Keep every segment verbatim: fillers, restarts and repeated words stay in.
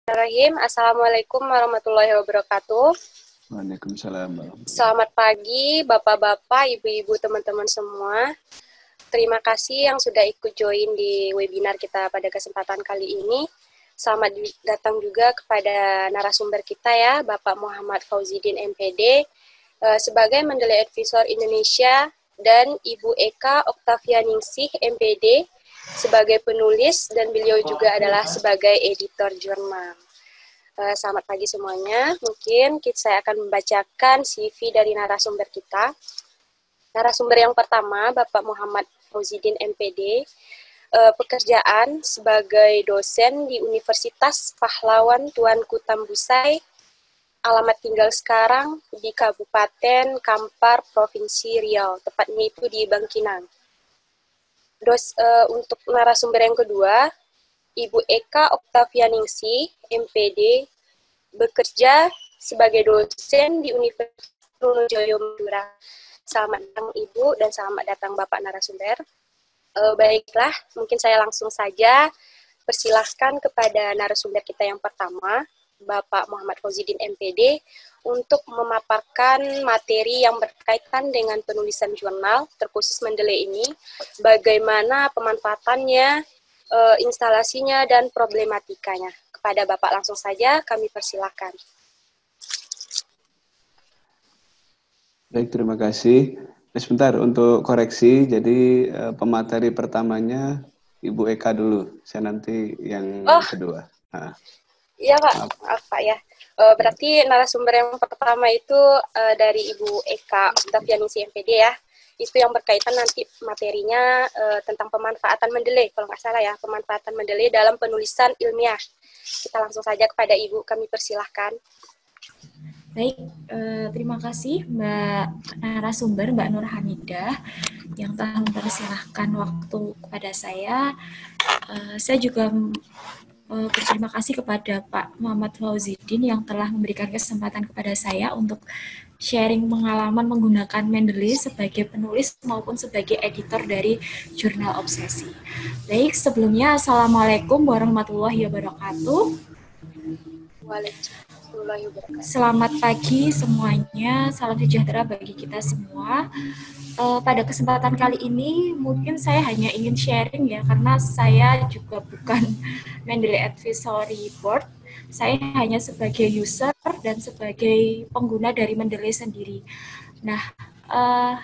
Bismillahirrahmanirrahim. Assalamualaikum warahmatullahi wabarakatuh. Waalaikumsalam. Selamat pagi, Bapak-Bapak, Ibu-Ibu, teman-teman semua. Terima kasih yang sudah ikut join di webinar kita pada kesempatan kali ini. Selamat datang juga kepada narasumber kita ya, Bapak Muhammad Fauzidin M P D, sebagai Mendeley Advisor Indonesia, dan Ibu Eka Oktavianingsih M P D, sebagai penulis, dan beliau juga adalah sebagai editor jurnal. Selamat pagi semuanya. Mungkin saya akan membacakan C V dari narasumber kita. Narasumber yang pertama, Bapak Muhammad Fauzidin M P D, pekerjaan sebagai dosen di Universitas Pahlawan Tuanku Tambusai, alamat tinggal sekarang di Kabupaten Kampar, Provinsi Riau, tepatnya itu di Bangkinang. Dos, uh, untuk narasumber yang kedua, Ibu Eka Oktavianingsih, M P D, bekerja sebagai dosen di Universitas Trunojoyo Madura. Selamat datang Ibu dan selamat datang Bapak narasumber. Uh, baiklah, mungkin saya langsung saja persilahkan kepada narasumber kita yang pertama, Bapak Muhammad Fauzidin M P D, untuk memaparkan materi yang berkaitan dengan penulisan jurnal, terkhusus Mendeley ini, bagaimana pemanfaatannya, e, instalasinya, dan problematikanya. Kepada Bapak langsung saja kami persilahkan. Baik, terima kasih. Sebentar untuk koreksi, jadi e, pemateri pertamanya Ibu Eka dulu, saya nanti yang oh. kedua. Nah. Iya Pak, maaf, maaf Pak ya. E, berarti narasumber yang pertama itu e, dari Ibu Eka Oktavianingsih M P D ya. Itu yang berkaitan nanti materinya e, tentang pemanfaatan Mendeley, kalau nggak salah ya, pemanfaatan Mendeley dalam penulisan ilmiah. Kita langsung saja kepada Ibu, kami persilahkan. Baik, e, terima kasih Mbak narasumber, Mbak Nur Hamidah, yang telah mempersilahkan waktu kepada saya. E, saya juga berterima kasih kepada Pak Muhammad Fauzidin yang telah memberikan kesempatan kepada saya untuk sharing pengalaman menggunakan Mendeley sebagai penulis maupun sebagai editor dari jurnal Obsesi. Baik, sebelumnya Assalamualaikum warahmatullahi wabarakatuh. Selamat pagi semuanya, salam sejahtera bagi kita semua. Uh, pada kesempatan kali ini mungkin saya hanya ingin sharing ya, karena saya juga bukan Mendeley Advisory Board, saya hanya sebagai user dan sebagai pengguna dari Mendeley sendiri. Nah, uh,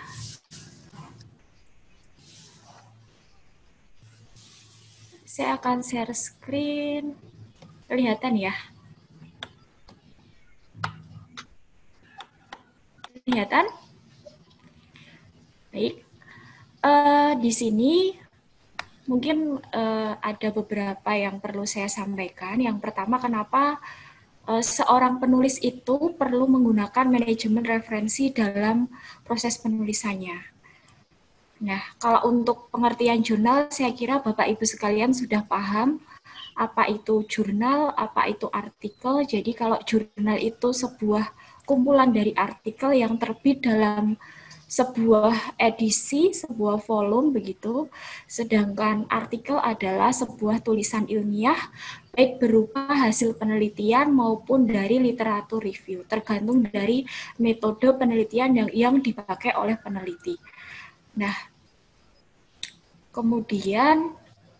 saya akan share screen, kelihatan ya? Kelihatan? Baik, uh, di sini mungkin uh, ada beberapa yang perlu saya sampaikan. Yang pertama, kenapa uh, seorang penulis itu perlu menggunakan manajemen referensi dalam proses penulisannya. Nah, kalau untuk pengertian jurnal, saya kira Bapak Ibu sekalian sudah paham apa itu jurnal, apa itu artikel. Jadi kalau jurnal itu sebuah kumpulan dari artikel yang terbit dalam sebuah edisi, sebuah volume begitu, sedangkan artikel adalah sebuah tulisan ilmiah, baik berupa hasil penelitian maupun dari literatur review, tergantung dari metode penelitian yang, yang dipakai oleh peneliti. Nah, kemudian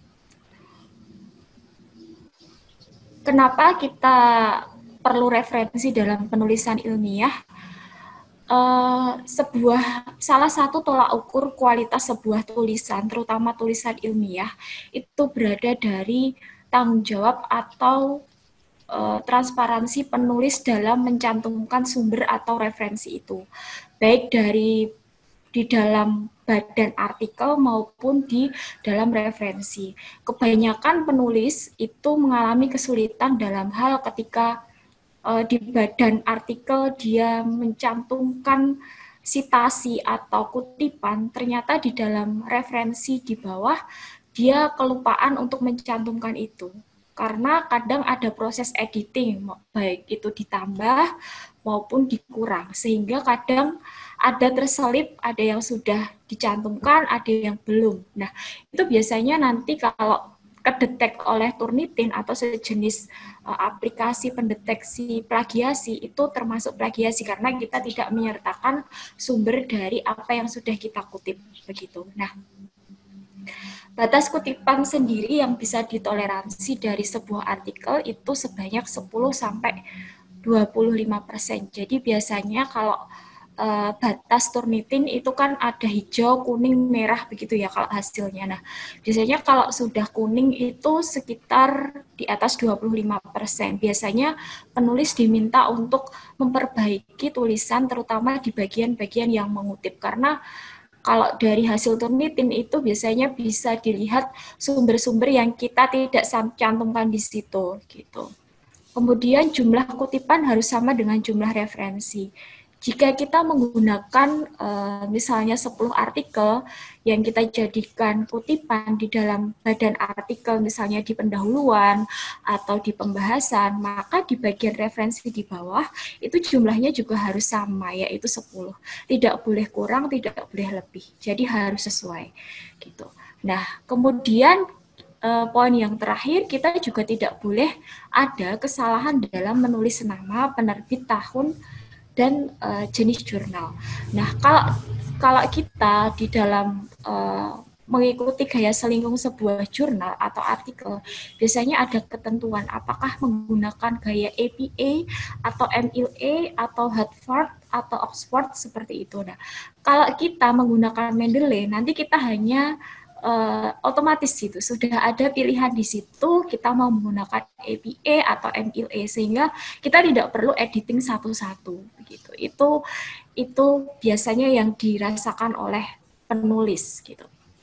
kenapa kita perlu referensi dalam penulisan ilmiah? Uh, sebuah salah satu tolak ukur kualitas sebuah tulisan, terutama tulisan ilmiah, itu berada dari tanggung jawab atau uh, transparansi penulis dalam mencantumkan sumber atau referensi itu, baik dari di dalam badan artikel maupun di dalam referensi. Kebanyakan penulis itu mengalami kesulitan dalam hal ketika di badan artikel dia mencantumkan sitasi atau kutipan, ternyata di dalam referensi di bawah dia kelupaan untuk mencantumkan itu. Karena kadang ada proses editing, baik itu ditambah maupun dikurang, sehingga kadang ada terselip, ada yang sudah dicantumkan, ada yang belum. Nah, itu biasanya nanti kalau kedetek oleh Turnitin atau sejenis uh, aplikasi pendeteksi plagiasi itu termasuk plagiasi karena kita tidak menyertakan sumber dari apa yang sudah kita kutip begitu. Nah, batas kutipan sendiri yang bisa ditoleransi dari sebuah artikel itu sebanyak sepuluh sampai dua puluh lima persen. Jadi biasanya kalau Uh, batas Turnitin itu kan ada hijau, kuning, merah begitu ya kalau hasilnya. Nah, biasanya kalau sudah kuning itu sekitar di atas dua puluh lima persen. Biasanya penulis diminta untuk memperbaiki tulisan terutama di bagian-bagian yang mengutip karena kalau dari hasil Turnitin itu biasanya bisa dilihat sumber-sumber yang kita tidak cantumkan di situ gitu. Kemudian jumlah kutipan harus sama dengan jumlah referensi. Jika kita menggunakan uh, misalnya sepuluh artikel yang kita jadikan kutipan di dalam badan artikel, misalnya di pendahuluan atau di pembahasan, maka di bagian referensi di bawah itu jumlahnya juga harus sama, yaitu sepuluh. Tidak boleh kurang, tidak boleh lebih. Jadi harus sesuai. Gitu. Nah, kemudian Uh, poin yang terakhir, kita juga tidak boleh ada kesalahan dalam menulis nama, penerbit, tahun, dan uh, jenis jurnal. Nah, kalau kalau kita di dalam uh, mengikuti gaya selingkung sebuah jurnal atau artikel, biasanya ada ketentuan apakah menggunakan gaya A P A atau M L A atau Harvard atau Oxford seperti itu. Nah, kalau kita menggunakan Mendeley, nanti kita hanya Uh, otomatis gitu sudah ada pilihan di situ kita mau menggunakan A P A atau M L A sehingga kita tidak perlu editing satu-satu begitu. Itu itu biasanya yang dirasakan oleh penulis gitu.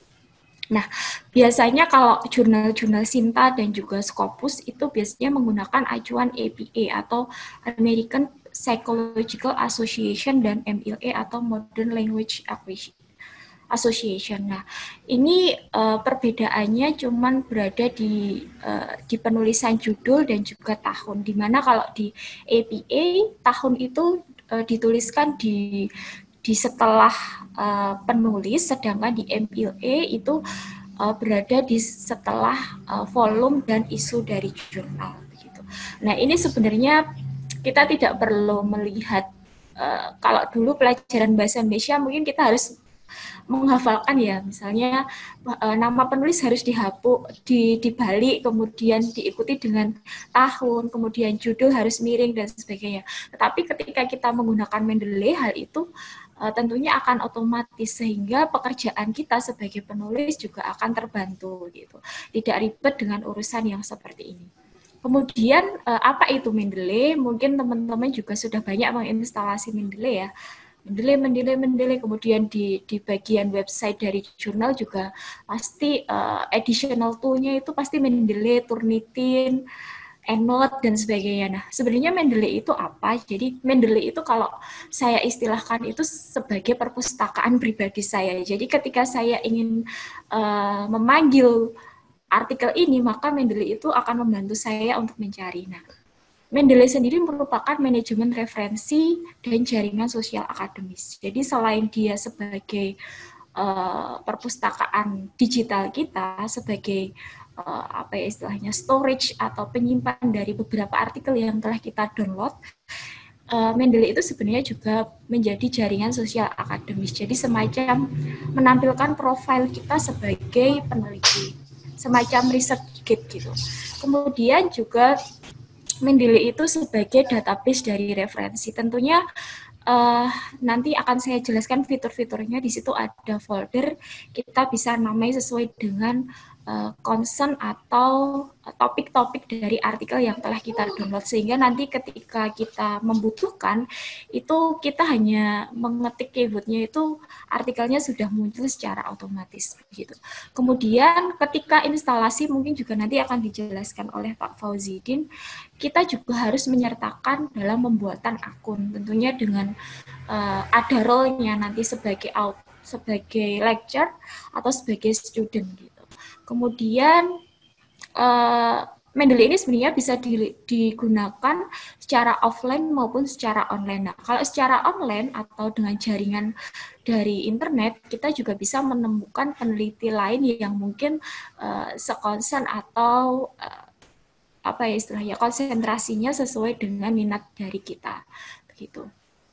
Nah, biasanya kalau jurnal-jurnal Sinta dan juga Scopus itu biasanya menggunakan acuan A P A atau American Psychological Association dan M L A atau Modern Language Association. Nah, ini uh, perbedaannya cuman berada di uh, di penulisan judul dan juga tahun. Dimana kalau di A P A tahun itu uh, dituliskan di di setelah uh, penulis, sedangkan di M L A itu uh, berada di setelah uh, volume dan isu dari jurnal. Begitu. Nah, ini sebenarnya kita tidak perlu melihat uh, kalau dulu pelajaran bahasa Indonesia mungkin kita harus menghafalkan ya, misalnya e, nama penulis harus dihapus, di, dibalik, kemudian diikuti dengan tahun, kemudian judul harus miring dan sebagainya. Tetapi ketika kita menggunakan Mendeley, hal itu e, tentunya akan otomatis sehingga pekerjaan kita sebagai penulis juga akan terbantu gitu. Tidak ribet dengan urusan yang seperti ini. Kemudian e, apa itu Mendeley? Mungkin teman-teman juga sudah banyak menginstalasi Mendeley ya. Mendeley, Mendeley, Mendeley, kemudian di, di bagian website dari jurnal juga pasti uh, additional tool-nya itu pasti Mendeley, Turnitin, EndNote, dan sebagainya. Nah, sebenarnya Mendeley itu apa? Jadi Mendeley itu kalau saya istilahkan itu sebagai perpustakaan pribadi saya. Jadi ketika saya ingin uh, memanggil artikel ini, maka Mendeley itu akan membantu saya untuk mencari. Nah, Mendeley sendiri merupakan manajemen referensi dan jaringan sosial akademis. Jadi selain dia sebagai uh, perpustakaan digital kita, sebagai uh, apa ya istilahnya storage atau penyimpan dari beberapa artikel yang telah kita download, uh, Mendeley itu sebenarnya juga menjadi jaringan sosial akademis. Jadi semacam menampilkan profil kita sebagai peneliti, semacam research kit gitu. Kemudian juga Mendeley itu sebagai database dari referensi. Tentunya uh, nanti akan saya jelaskan fitur-fiturnya. Di situ ada folder, kita bisa namai sesuai dengan uh, concern atau topik-topik dari artikel yang telah kita download. Sehingga nanti ketika kita membutuhkan, itu kita hanya mengetik keywordnya itu artikelnya sudah muncul secara otomatis. Gitu. Kemudian ketika instalasi mungkin juga nanti akan dijelaskan oleh Pak Fauzidin, kita juga harus menyertakan dalam pembuatan akun, tentunya dengan uh, ada role-nya nanti sebagai out, sebagai lecturer atau sebagai student gitu. Kemudian uh, Mendeley ini sebenarnya bisa digunakan secara offline maupun secara online. Nah, kalau secara online atau dengan jaringan dari internet, kita juga bisa menemukan peneliti lain yang mungkin uh, sekonsen atau uh, apa ya istilahnya, konsentrasinya sesuai dengan minat dari kita, begitu.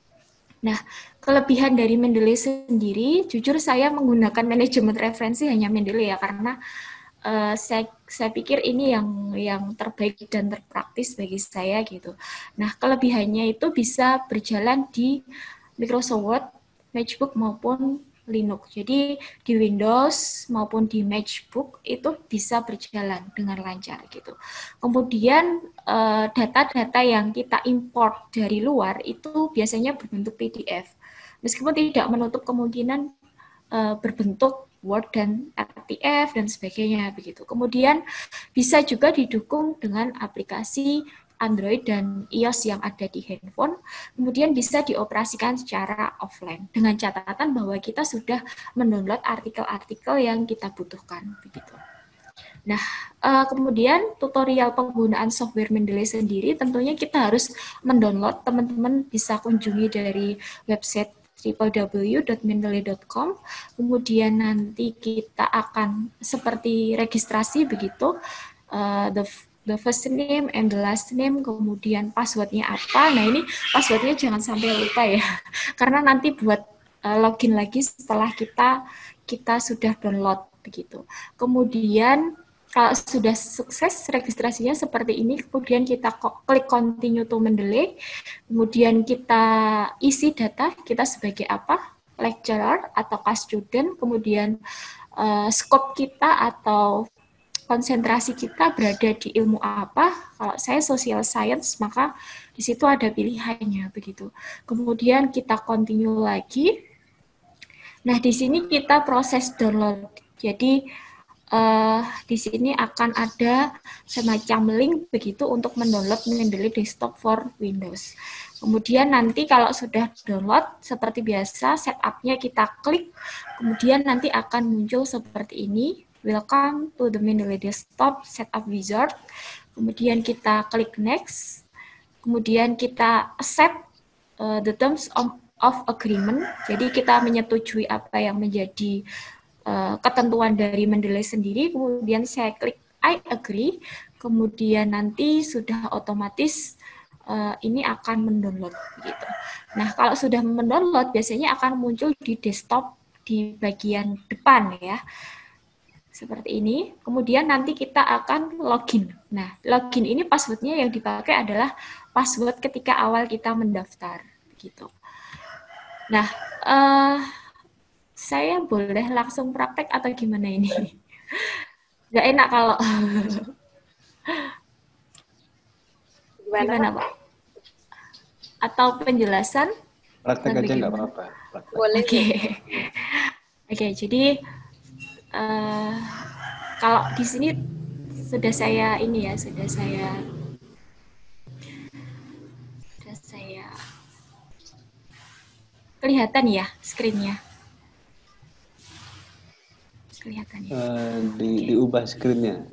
Nah, kelebihan dari Mendeley sendiri, jujur saya menggunakan manajemen referensi hanya Mendeley ya, karena Uh, saya, saya pikir ini yang yang terbaik dan terpraktis bagi saya gitu. Nah, kelebihannya itu bisa berjalan di Microsoft Word, Matchbook maupun Linux. Jadi di Windows maupun di Matchbook itu bisa berjalan dengan lancar gitu. Kemudian uh, data-data yang kita import dari luar itu biasanya berbentuk P D F. Meskipun tidak menutup kemungkinan uh, berbentuk Word dan R T F dan sebagainya begitu. Kemudian bisa juga didukung dengan aplikasi Android dan iOS yang ada di handphone. Kemudian bisa dioperasikan secara offline dengan catatan bahwa kita sudah mendownload artikel-artikel yang kita butuhkan begitu. Nah, kemudian tutorial penggunaan software Mendeley sendiri tentunya kita harus mendownload. Teman-teman bisa kunjungi dari website w w w dot mendeley dot com. Kemudian nanti kita akan seperti registrasi begitu, uh, the the first name and the last name, kemudian passwordnya apa. Nah, ini passwordnya jangan sampai lupa ya, karena nanti buat uh, login lagi setelah kita kita sudah download begitu. Kemudian kalau sudah sukses registrasinya seperti ini, kemudian kita klik continue to Mendeley, kemudian kita isi data kita sebagai apa, lecturer atau student, kemudian uh, scope kita atau konsentrasi kita berada di ilmu apa. Kalau saya social science, maka di situ ada pilihannya begitu. Kemudian kita continue lagi. Nah, di sini kita proses download. Jadi Uh, di sini akan ada semacam link begitu untuk mendownload Mendeley Desktop for Windows. Kemudian nanti kalau sudah download, seperti biasa setup-nya kita klik, kemudian nanti akan muncul seperti ini, welcome to the Mendeley Desktop Setup Wizard. Kemudian kita klik next, kemudian kita accept uh, the terms of, of agreement, jadi kita menyetujui apa yang menjadi Uh, ketentuan dari Mendeley sendiri, kemudian saya klik I agree, kemudian nanti sudah otomatis uh, ini akan mendownload gitu. Nah, kalau sudah mendownload biasanya akan muncul di desktop di bagian depan ya, seperti ini. Kemudian nanti kita akan login. Nah, login ini passwordnya yang dipakai adalah password ketika awal kita mendaftar gitu. Nah, uh, saya boleh langsung praktek atau gimana ini? Nggak enak kalau... Gimana, gimana Pak? Atau penjelasan? Praktek aja nggak apa-apa. Boleh. Oke, okay. Oke. Okay, jadi uh, kalau di sini sudah saya ini ya, sudah saya sudah saya kelihatan ya screen-nya. Kelihatan ya. Uh, di, okay. Diubah screen-nya.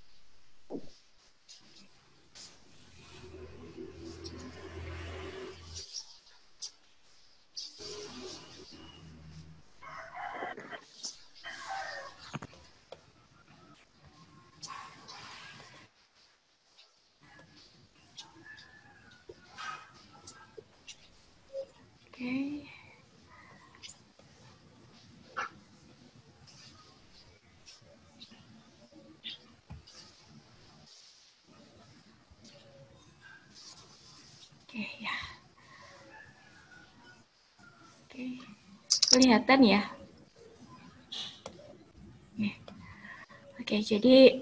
Oke. Okay. Oke, ya. Oke. Kelihatan ya? Oke, jadi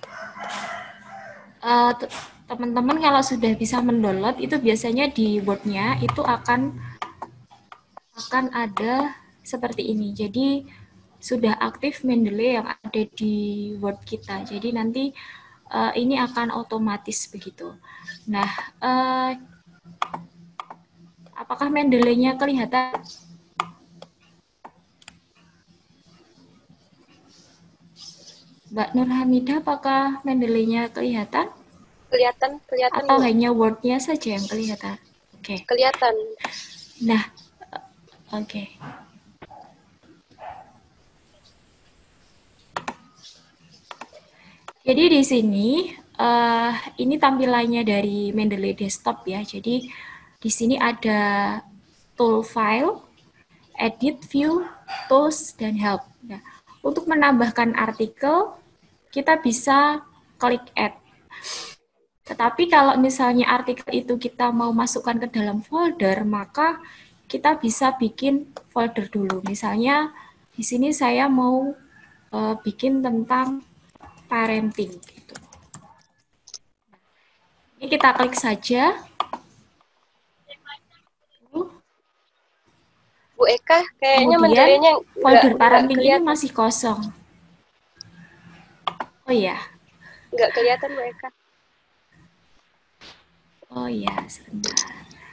uh, teman-teman kalau sudah bisa mendownload itu biasanya di Word-nya itu akan akan ada seperti ini. Jadi sudah aktif Mendeley yang ada di Word kita. Jadi nanti uh, ini akan otomatis begitu. Nah, uh, apakah Mendeley-nya kelihatan? Mbak Nur Hamidah, apakah Mendeley-nya kelihatan? Kelihatan, kelihatan. Atau Bu? hanya Word-nya saja yang kelihatan? Oke. Okay. Kelihatan. Nah, oke. Okay. Jadi di sini uh, ini tampilannya dari Mendeley Desktop ya. Jadi di sini ada tool file, edit, view, tools, dan help. Nah, untuk menambahkan artikel, kita bisa klik add. Tetapi kalau misalnya artikel itu kita mau masukkan ke dalam folder, maka kita bisa bikin folder dulu. Misalnya di sini saya mau uh, bikin tentang parenting. Gitu. Ini kita klik saja. Bu Eka, kayaknya kemudian folder enggak, parenting enggak ini masih kosong. Oh iya. Enggak kelihatan Bu Eka. Oh iya, sebentar.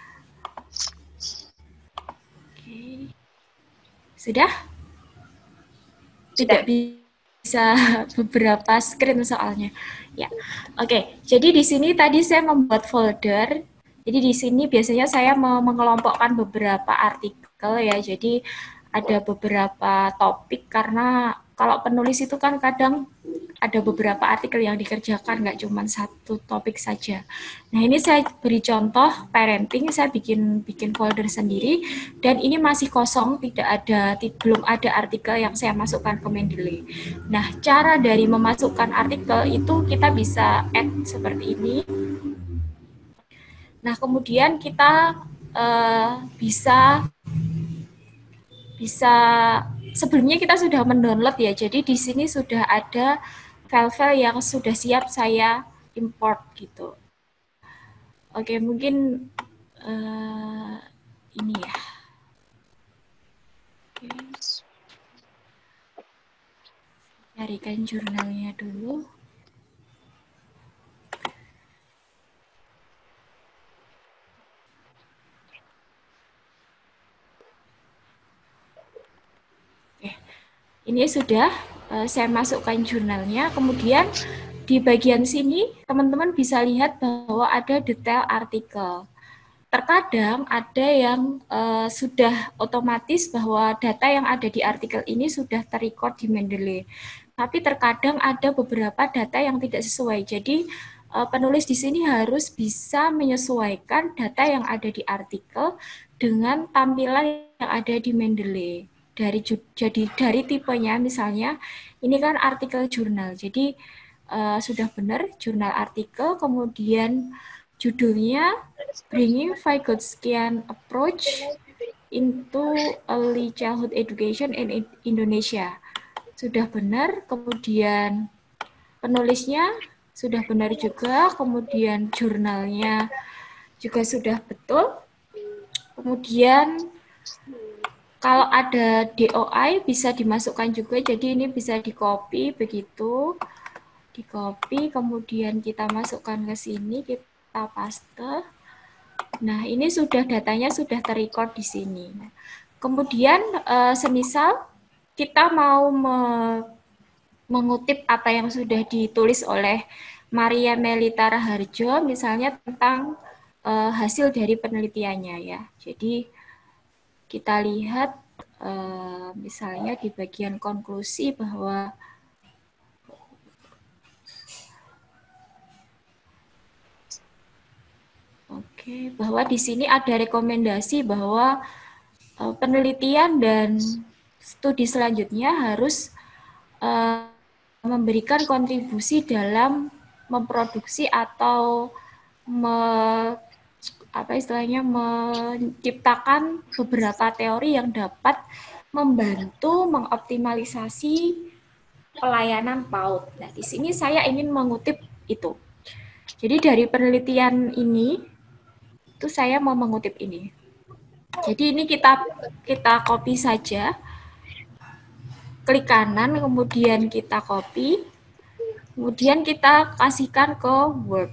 Oke. Sudah? Tidak bisa beberapa screen soalnya. Ya. Oke, jadi di sini tadi saya membuat folder. Jadi di sini biasanya saya mengelompokkan beberapa artikel ya. Jadi ada beberapa topik karena kalau penulis itu kan kadang ada beberapa artikel yang dikerjakan, nggak cuma satu topik saja. Nah, ini saya beri contoh parenting, saya bikin bikin folder sendiri, dan ini masih kosong, tidak ada, belum ada artikel yang saya masukkan ke Mendeley. Nah, cara dari memasukkan artikel itu kita bisa add seperti ini. Nah, kemudian kita uh, bisa bisa sebelumnya kita sudah mendownload ya. Jadi di sini sudah ada file-file yang sudah siap saya import gitu. Oke, mungkin uh, ini ya. Oke. Carikan jurnalnya dulu. Oke, ini sudah uh, saya masukkan jurnalnya. Kemudian di bagian sini teman-teman bisa lihat bahwa ada detail artikel. Terkadang ada yang uh, sudah otomatis bahwa data yang ada di artikel ini sudah terrecord di Mendeley. Tapi terkadang ada beberapa data yang tidak sesuai. Jadi uh, penulis di sini harus bisa menyesuaikan data yang ada di artikel dengan tampilan yang ada di Mendeley. Dari jadi dari tipenya misalnya ini kan artikel jurnal. Jadi uh, sudah benar jurnal artikel, kemudian judulnya Bringing Vygotsky Approach into Early Childhood Education in Indonesia. Sudah benar, kemudian penulisnya sudah benar juga, kemudian jurnalnya juga sudah betul. Kemudian kalau ada D O I bisa dimasukkan juga, jadi ini bisa di-copy begitu. Di-copy, kemudian kita masukkan ke sini, kita paste. Nah, ini sudah datanya sudah terrecord di sini. Nah, kemudian uh, semisal kita mau me mengutip apa yang sudah ditulis oleh Maria Melita Raharjo, misalnya tentang uh, hasil dari penelitiannya ya. Jadi kita lihat uh, misalnya di bagian konklusi bahwa Oke, bahwa di sini ada rekomendasi bahwa uh, penelitian dan studi selanjutnya harus uh, memberikan kontribusi dalam memproduksi atau me, apa istilahnya menciptakan beberapa teori yang dapat membantu mengoptimalisasi pelayanan PAUD. Nah, di sini saya ingin mengutip itu. Jadi dari penelitian ini itu saya mau mengutip ini. Jadi ini kita kita copy saja. Klik kanan, kemudian kita copy. Kemudian kita kasihkan ke Word.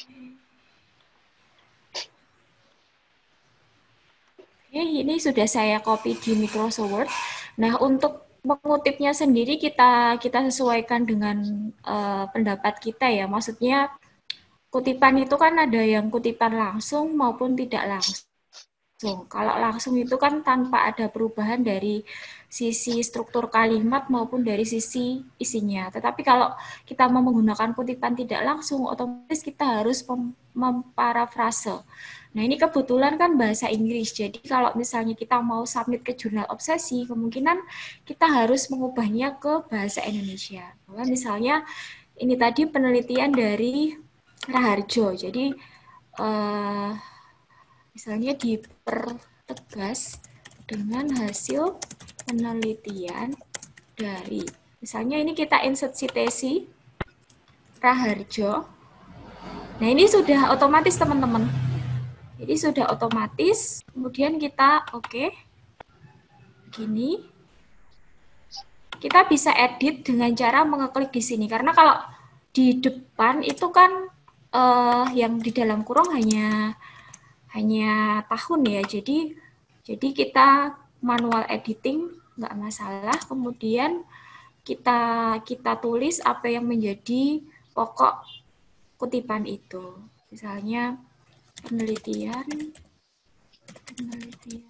Oke, ini sudah saya copy di Microsoft Word. Nah, untuk mengutipnya sendiri kita kita sesuaikan dengan uh, pendapat kita ya. Maksudnya kutipan itu kan ada yang kutipan langsung maupun tidak langsung. Kalau langsung itu kan tanpa ada perubahan dari sisi struktur kalimat maupun dari sisi isinya. Tetapi kalau kita mau menggunakan kutipan tidak langsung, otomatis kita harus mem memparafrase. Nah, ini kebetulan kan bahasa Inggris, jadi kalau misalnya kita mau submit ke jurnal obsesi, kemungkinan kita harus mengubahnya ke bahasa Indonesia. Bahwa misalnya ini tadi penelitian dari Raharjo, jadi eh, misalnya dipertegas dengan hasil penelitian dari, misalnya ini kita insert citasi Raharjo. Nah, ini sudah otomatis teman-teman. Jadi sudah otomatis, kemudian kita oke, okay, begini. Kita bisa edit dengan cara mengeklik di sini, karena kalau di depan itu kan eh, yang di dalam kurung hanya hanya tahun ya, jadi jadi kita manual editing nggak masalah. Kemudian kita kita tulis apa yang menjadi pokok kutipan itu, misalnya penelitian penelitian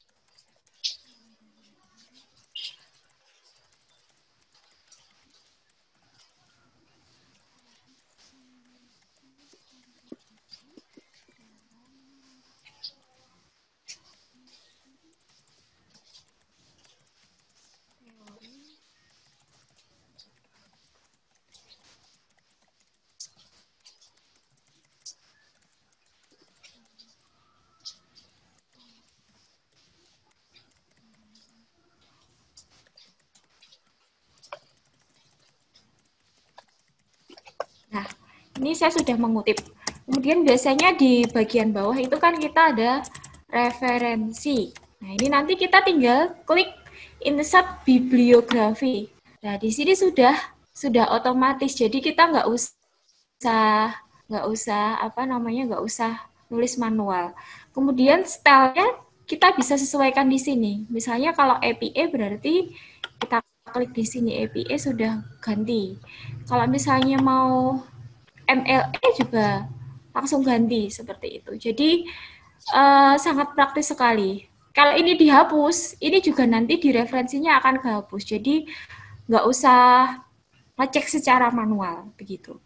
Nah, ini saya sudah mengutip. Kemudian biasanya di bagian bawah itu kan kita ada referensi. Nah, ini nanti kita tinggal klik insert bibliografi. Nah, di sini sudah sudah otomatis. Jadi kita nggak usah nggak usah apa namanya nggak usah nulis manual. Kemudian stylenya kita bisa sesuaikan di sini. Misalnya kalau A P A berarti kita klik di sini A P A sudah ganti. Kalau misalnya mau M L A juga langsung ganti seperti itu. Jadi uh, sangat praktis sekali. Kalau ini dihapus, ini juga nanti di referensinya akan kehapus. Jadi nggak usah ngecek secara manual begitu.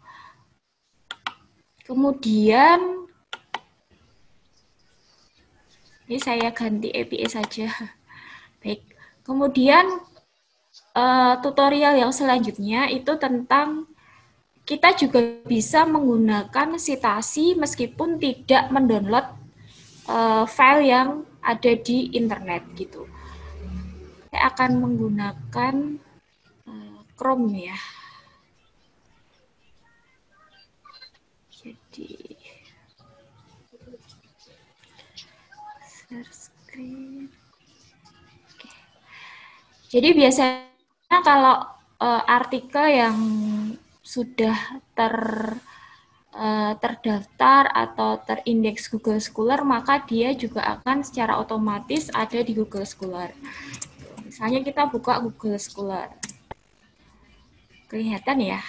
Kemudian ini saya ganti A P A saja. Baik. Kemudian uh, tutorial yang selanjutnya itu tentang kita juga bisa menggunakan citasi meskipun tidak mendownload uh, file yang ada di internet gitu. Saya akan menggunakan uh, Chrome ya. Jadi share screen. Oke. Jadi biasanya kalau uh, artikel yang sudah ter uh, terdaftar atau terindeks Google Scholar, maka dia juga akan secara otomatis ada di Google Scholar. Misalnya kita buka Google Scholar, kelihatan ya.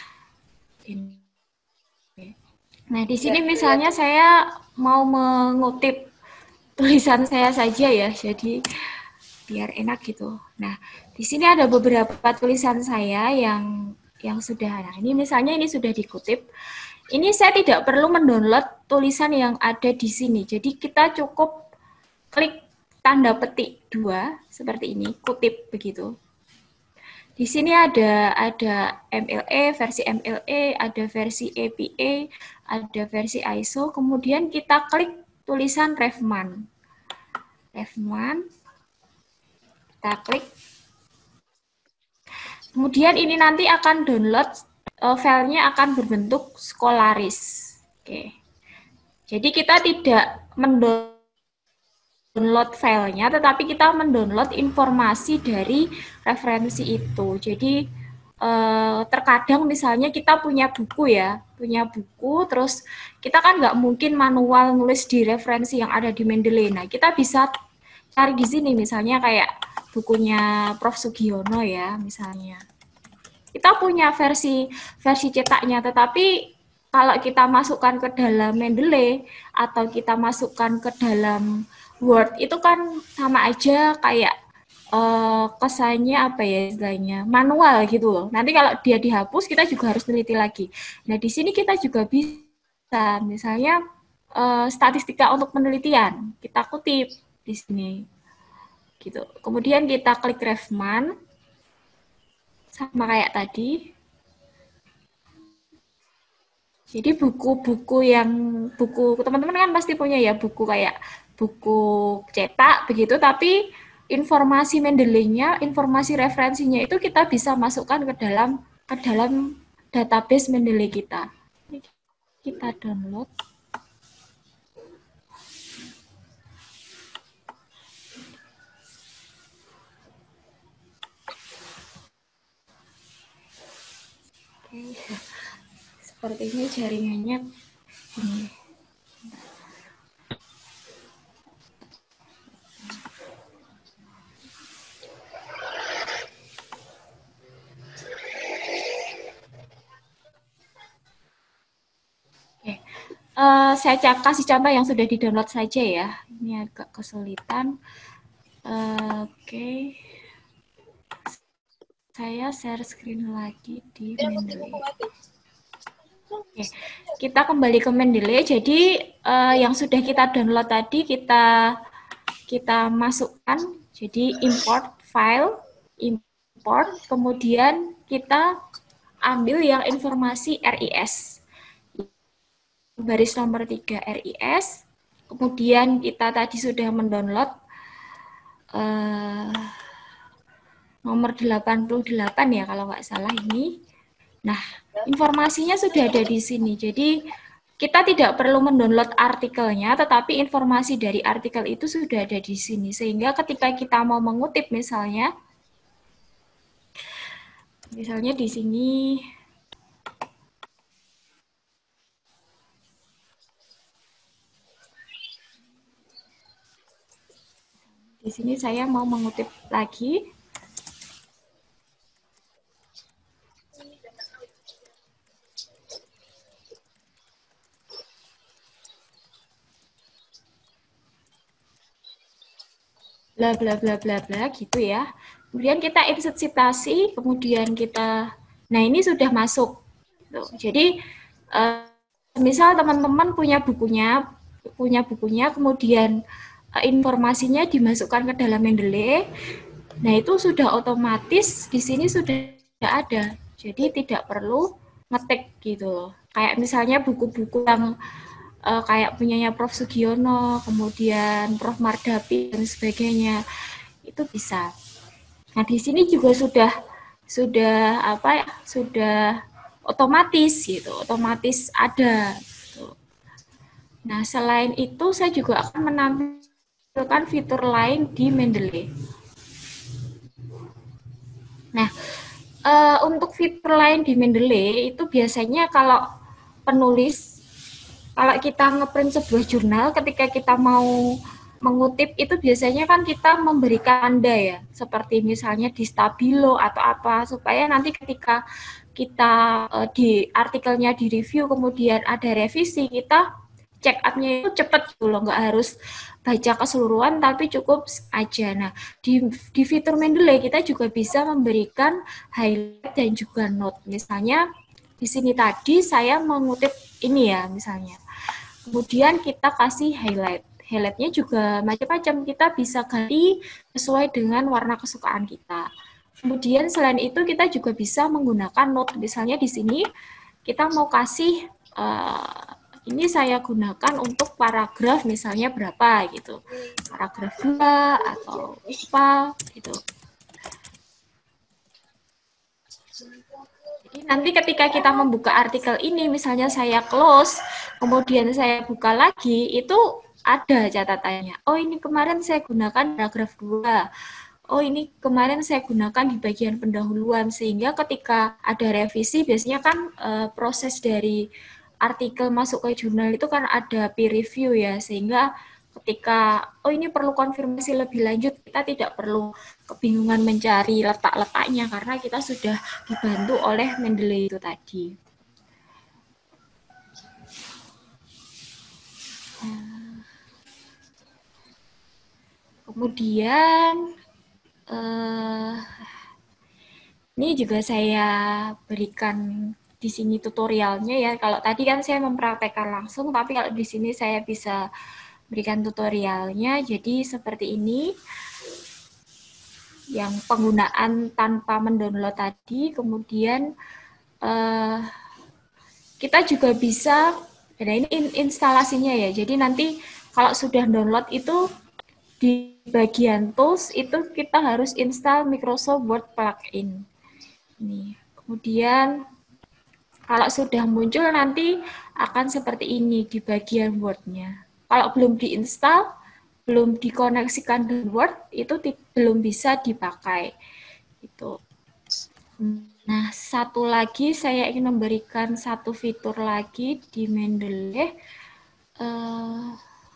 Nah, di sini misalnya saya mau mengutip tulisan saya saja ya, jadi biar enak gitu. Nah, di sini ada beberapa tulisan saya yang yang sudah, nah ini misalnya ini sudah dikutip. Ini saya tidak perlu mendownload tulisan yang ada di sini. Jadi kita cukup klik tanda petik dua seperti ini, kutip begitu. Di sini ada ada M L A, versi M L A, ada versi A P A, ada versi I S O. Kemudian kita klik tulisan Refman. Refman. Kita klik. Kemudian ini nanti akan download, uh, filenya akan berbentuk Scholaris. Oke. Jadi kita tidak mendownload filenya, tetapi kita mendownload informasi dari referensi itu. Jadi Uh, terkadang misalnya kita punya buku ya, punya buku, terus kita kan nggak mungkin manual nulis di referensi yang ada di Mendeley. Nah, kita bisa cari di sini misalnya kayak bukunya Prof Sugiono ya, misalnya. Kita punya versi versi cetaknya, tetapi kalau kita masukkan ke dalam Mendeley atau kita masukkan ke dalam Word, itu kan sama aja kayak Uh, kesannya apa ya istilahnya manual gitu loh. Nanti kalau dia dihapus kita juga harus teliti lagi. Nah di sini kita juga bisa misalnya uh, statistika untuk penelitian kita kutip di sini gitu. Kemudian kita klik Refman sama kayak tadi. Jadi buku-buku yang buku teman-teman kan pasti punya ya buku kayak buku cetak begitu, tapi informasi Mendeley-nya, informasi referensinya itu kita bisa masukkan ke dalam ke dalam database Mendeley kita. Kita download. Oke. Sepertinya jaringannya ini. Uh, saya kasih contoh yang sudah di-download saja ya. Ini agak kesulitan. Uh, Oke. Okay. Saya share screen lagi di Mendeley. Oke. Okay. Kita kembali ke Mendeley. Jadi uh, yang sudah kita download tadi kita kita masukkan. Jadi import file, import, kemudian kita ambil yang informasi R I S. Baris nomor tiga R I S, kemudian kita tadi sudah mendownload uh, nomor delapan puluh delapan ya kalau nggak salah ini. Nah, informasinya sudah ada di sini, jadi kita tidak perlu mendownload artikelnya, tetapi informasi dari artikel itu sudah ada di sini, sehingga ketika kita mau mengutip misalnya, misalnya di sini, Di sini saya mau mengutip lagi. Bla bla bla bla bla gitu ya. Kemudian kita insert citasi, kemudian kita, nah ini sudah masuk. Jadi uh, misal teman-teman punya bukunya, punya bukunya, kemudian informasinya dimasukkan ke dalam Mendeley. Nah, itu sudah otomatis di sini sudah ada. Jadi tidak perlu ngetik gitu loh. Kayak misalnya buku-buku yang uh, kayak punyanya Prof Sugiono, kemudian Prof Mardapi dan sebagainya. Itu bisa. Nah, di sini juga sudah sudah apa ya? Sudah otomatis gitu, otomatis ada gitu. Nah, selain itu saya juga akan menampilkan fitur lain di Mendeley. Nah, e, untuk fitur lain di Mendeley itu biasanya kalau penulis, kalau kita ngeprint sebuah jurnal, ketika kita mau mengutip itu biasanya kan kita memberikan tanda ya, seperti misalnya di stabilo atau apa, supaya nanti ketika kita e, di artikelnya di review kemudian ada revisi, kita check up-nya itu cepat gitu loh, nggak harus baca keseluruhan tapi cukup aja. Nah, di, di fitur Mendeley kita juga bisa memberikan highlight dan juga note. Misalnya di sini tadi saya mengutip ini ya misalnya. Kemudian kita kasih highlight. Highlight-nya juga macam-macam, kita bisa ganti sesuai dengan warna kesukaan kita. Kemudian selain itu kita juga bisa menggunakan note. Misalnya di sini kita mau kasih uh, ini saya gunakan untuk paragraf misalnya berapa gitu. Paragraf dua atau apa gitu. Jadi nanti ketika kita membuka artikel ini, misalnya saya close, kemudian saya buka lagi, itu ada catatannya. Oh, ini kemarin saya gunakan paragraf dua. oh ini kemarin saya gunakan di bagian pendahuluan, sehingga ketika ada revisi biasanya kan uh, proses dari artikel masuk ke jurnal itu kan ada peer review ya, sehingga ketika oh ini perlu konfirmasi lebih lanjut, kita tidak perlu kebingungan mencari letak-letaknya karena kita sudah dibantu oleh Mendeley itu tadi. Kemudian uh, ini juga saya berikan di sini tutorialnya ya. Kalau tadi kan saya mempraktekkan langsung, tapi kalau di sini saya bisa berikan tutorialnya. Jadi seperti ini, yang penggunaan tanpa mendownload tadi. Kemudian uh, kita juga bisa, nah ini instalasinya ya. Jadi nanti kalau sudah download itu di bagian tools itu kita harus install Microsoft Word plugin. Ini. Kemudian kalau sudah muncul nanti akan seperti ini di bagian Word-nya. Kalau belum diinstal, belum dikoneksikan dengan Word, itu belum bisa dipakai. Itu. Nah, satu lagi saya ingin memberikan satu fitur lagi di Mendeley. Uh,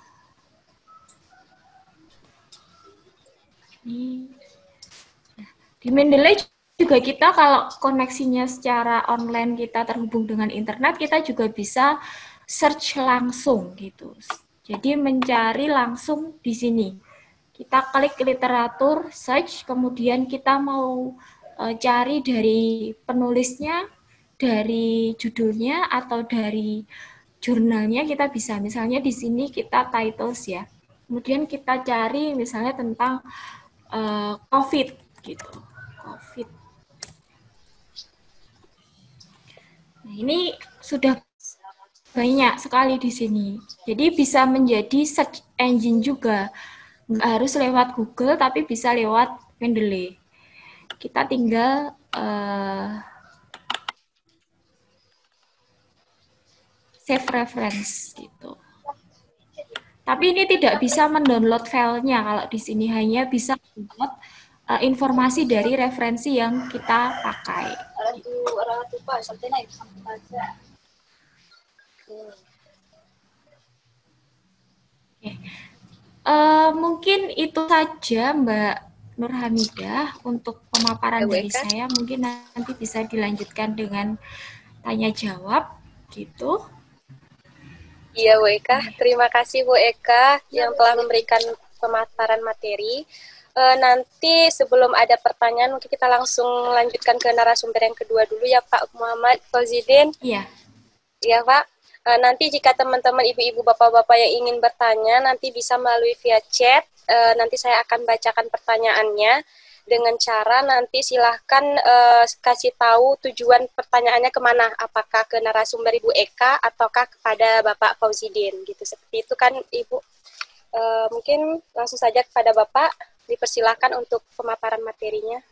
Di, di Mendeley juga kita kalau koneksinya secara online kita terhubung dengan internet, kita juga bisa search langsung gitu. Jadi mencari langsung di sini. Kita klik literatur, search, kemudian kita mau e, cari dari penulisnya, dari judulnya, atau dari jurnalnya kita bisa. Misalnya di sini kita titles ya. Kemudian kita cari misalnya tentang Uh, COVID gitu, COVID. Nah, ini sudah banyak sekali di sini. Jadi bisa menjadi search engine juga. Nggak harus lewat Google, tapi bisa lewat Mendeley. Kita tinggal uh, save reference gitu. Tapi ini tidak bisa mendownload filenya. Kalau di sini hanya bisa mendownload uh, informasi dari referensi yang kita pakai. Oke. Uh, mungkin itu saja Mbak Nur Hamidah untuk pemaparan dari saya. Mungkin nanti bisa dilanjutkan dengan tanya jawab gitu. Iya Bu Eka, terima kasih Bu Eka yang telah memberikan pemaparan materi. E, nanti sebelum ada pertanyaan mungkin kita langsung lanjutkan ke narasumber yang kedua dulu ya Pak Muhammad Fauzidin. Iya. Iya Pak. E, nanti jika teman-teman ibu-ibu bapak-bapak yang ingin bertanya nanti bisa melalui via chat. E, nanti saya akan bacakan pertanyaannya. Dengan cara nanti silahkan uh, kasih tahu tujuan pertanyaannya kemana, apakah ke narasumber Ibu Eka ataukah kepada Bapak Fauzidin gitu. Seperti itu kan Ibu. Uh, mungkin langsung saja kepada Bapak, dipersilahkan untuk pemaparan materinya.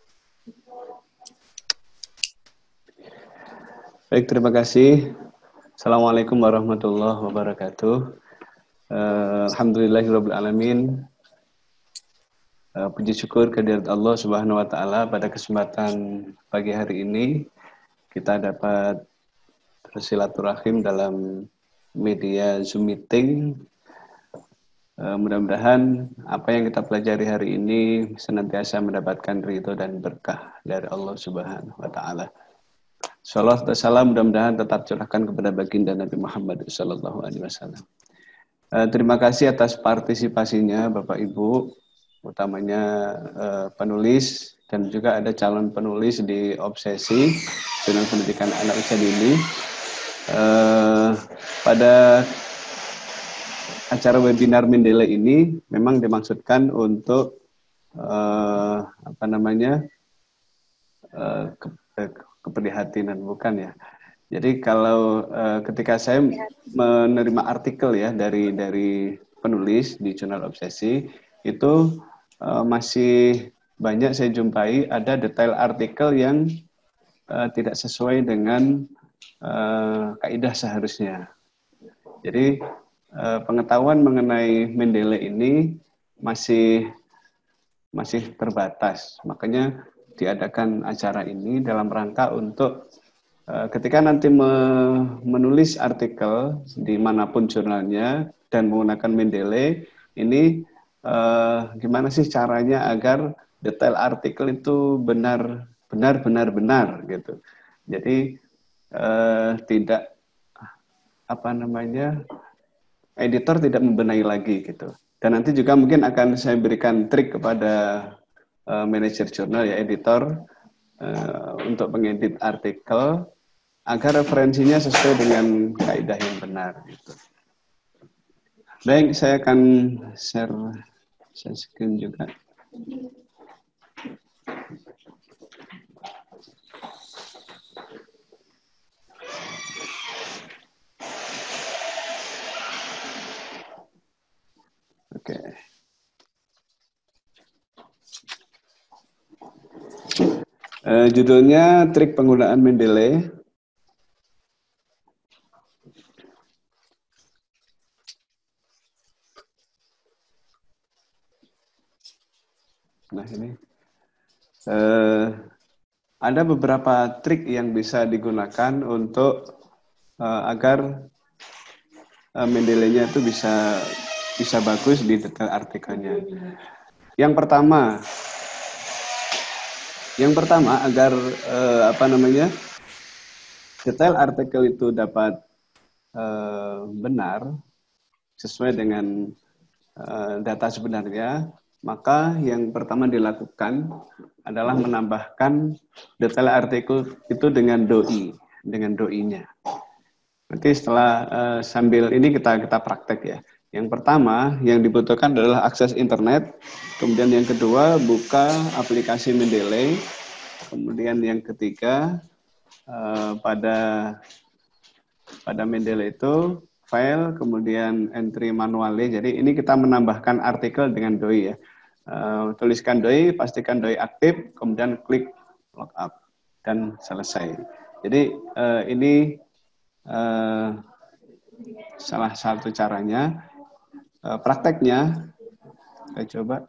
Baik, terima kasih. Assalamualaikum warahmatullahi wabarakatuh. Uh, Alhamdulillahirabbil alamin. Uh, puji syukur kehadirat Allah Subhanahu wa taala pada kesempatan pagi hari ini kita dapat bersilaturahim dalam media Zoom meeting. Uh, mudah-mudahan apa yang kita pelajari hari ini senantiasa mendapatkan ridho dan berkah dari Allah Subhanahu wa taala. Salawat dan salam mudah-mudahan tetap curahkan kepada baginda Nabi Muhammad sallallahu alaihi wasallam. Uh, terima kasih atas partisipasinya Bapak Ibu, utamanya uh, penulis dan juga ada calon penulis di Obsesi Jurnal Pendidikan Anak Usia Dini. Uh, pada acara webinar Mendeley ini memang dimaksudkan untuk uh, apa namanya uh, ke, ke, keprihatinan bukan ya. Jadi kalau uh, ketika saya menerima artikel ya dari dari penulis di Jurnal Obsesi itu Uh, masih banyak saya jumpai ada detail artikel yang uh, tidak sesuai dengan uh, kaidah seharusnya. Jadi uh, pengetahuan mengenai Mendeley ini masih masih terbatas. Makanya diadakan acara ini dalam rangka untuk uh, ketika nanti me menulis artikel dimanapun jurnalnya dan menggunakan Mendeley, ini uh, gimana sih caranya agar detail artikel itu benar benar benar benar gitu. Jadi uh, tidak apa namanya editor tidak membenahi lagi gitu. Dan nanti juga mungkin akan saya berikan trik kepada uh, manajer jurnal ya editor uh, untuk mengedit artikel agar referensinya sesuai dengan kaidah yang benar gitu. Baik, saya akan share share screen juga. Oke. Uh, judulnya trik penggunaan Mendeley. Nah ini uh, ada beberapa trik yang bisa digunakan untuk uh, agar uh, Mendeley-nya itu bisa bisa bagus di detail artikelnya. Yang pertama, yang pertama agar uh, apa namanya detail artikel itu dapat uh, benar sesuai dengan uh, data sebenarnya, maka yang pertama dilakukan adalah menambahkan detail artikel itu dengan doi, dengan doi-nya. Nanti setelah uh, sambil ini kita kita praktek ya. Yang pertama yang dibutuhkan adalah akses internet, kemudian yang kedua buka aplikasi Mendeley, kemudian yang ketiga uh, pada pada Mendeley itu file, kemudian entry manualnya. Jadi ini kita menambahkan artikel dengan doi ya. Uh, tuliskan doi, pastikan doi aktif, kemudian klik lookup dan selesai. Jadi uh, ini uh, salah satu caranya. Uh, prakteknya, saya coba.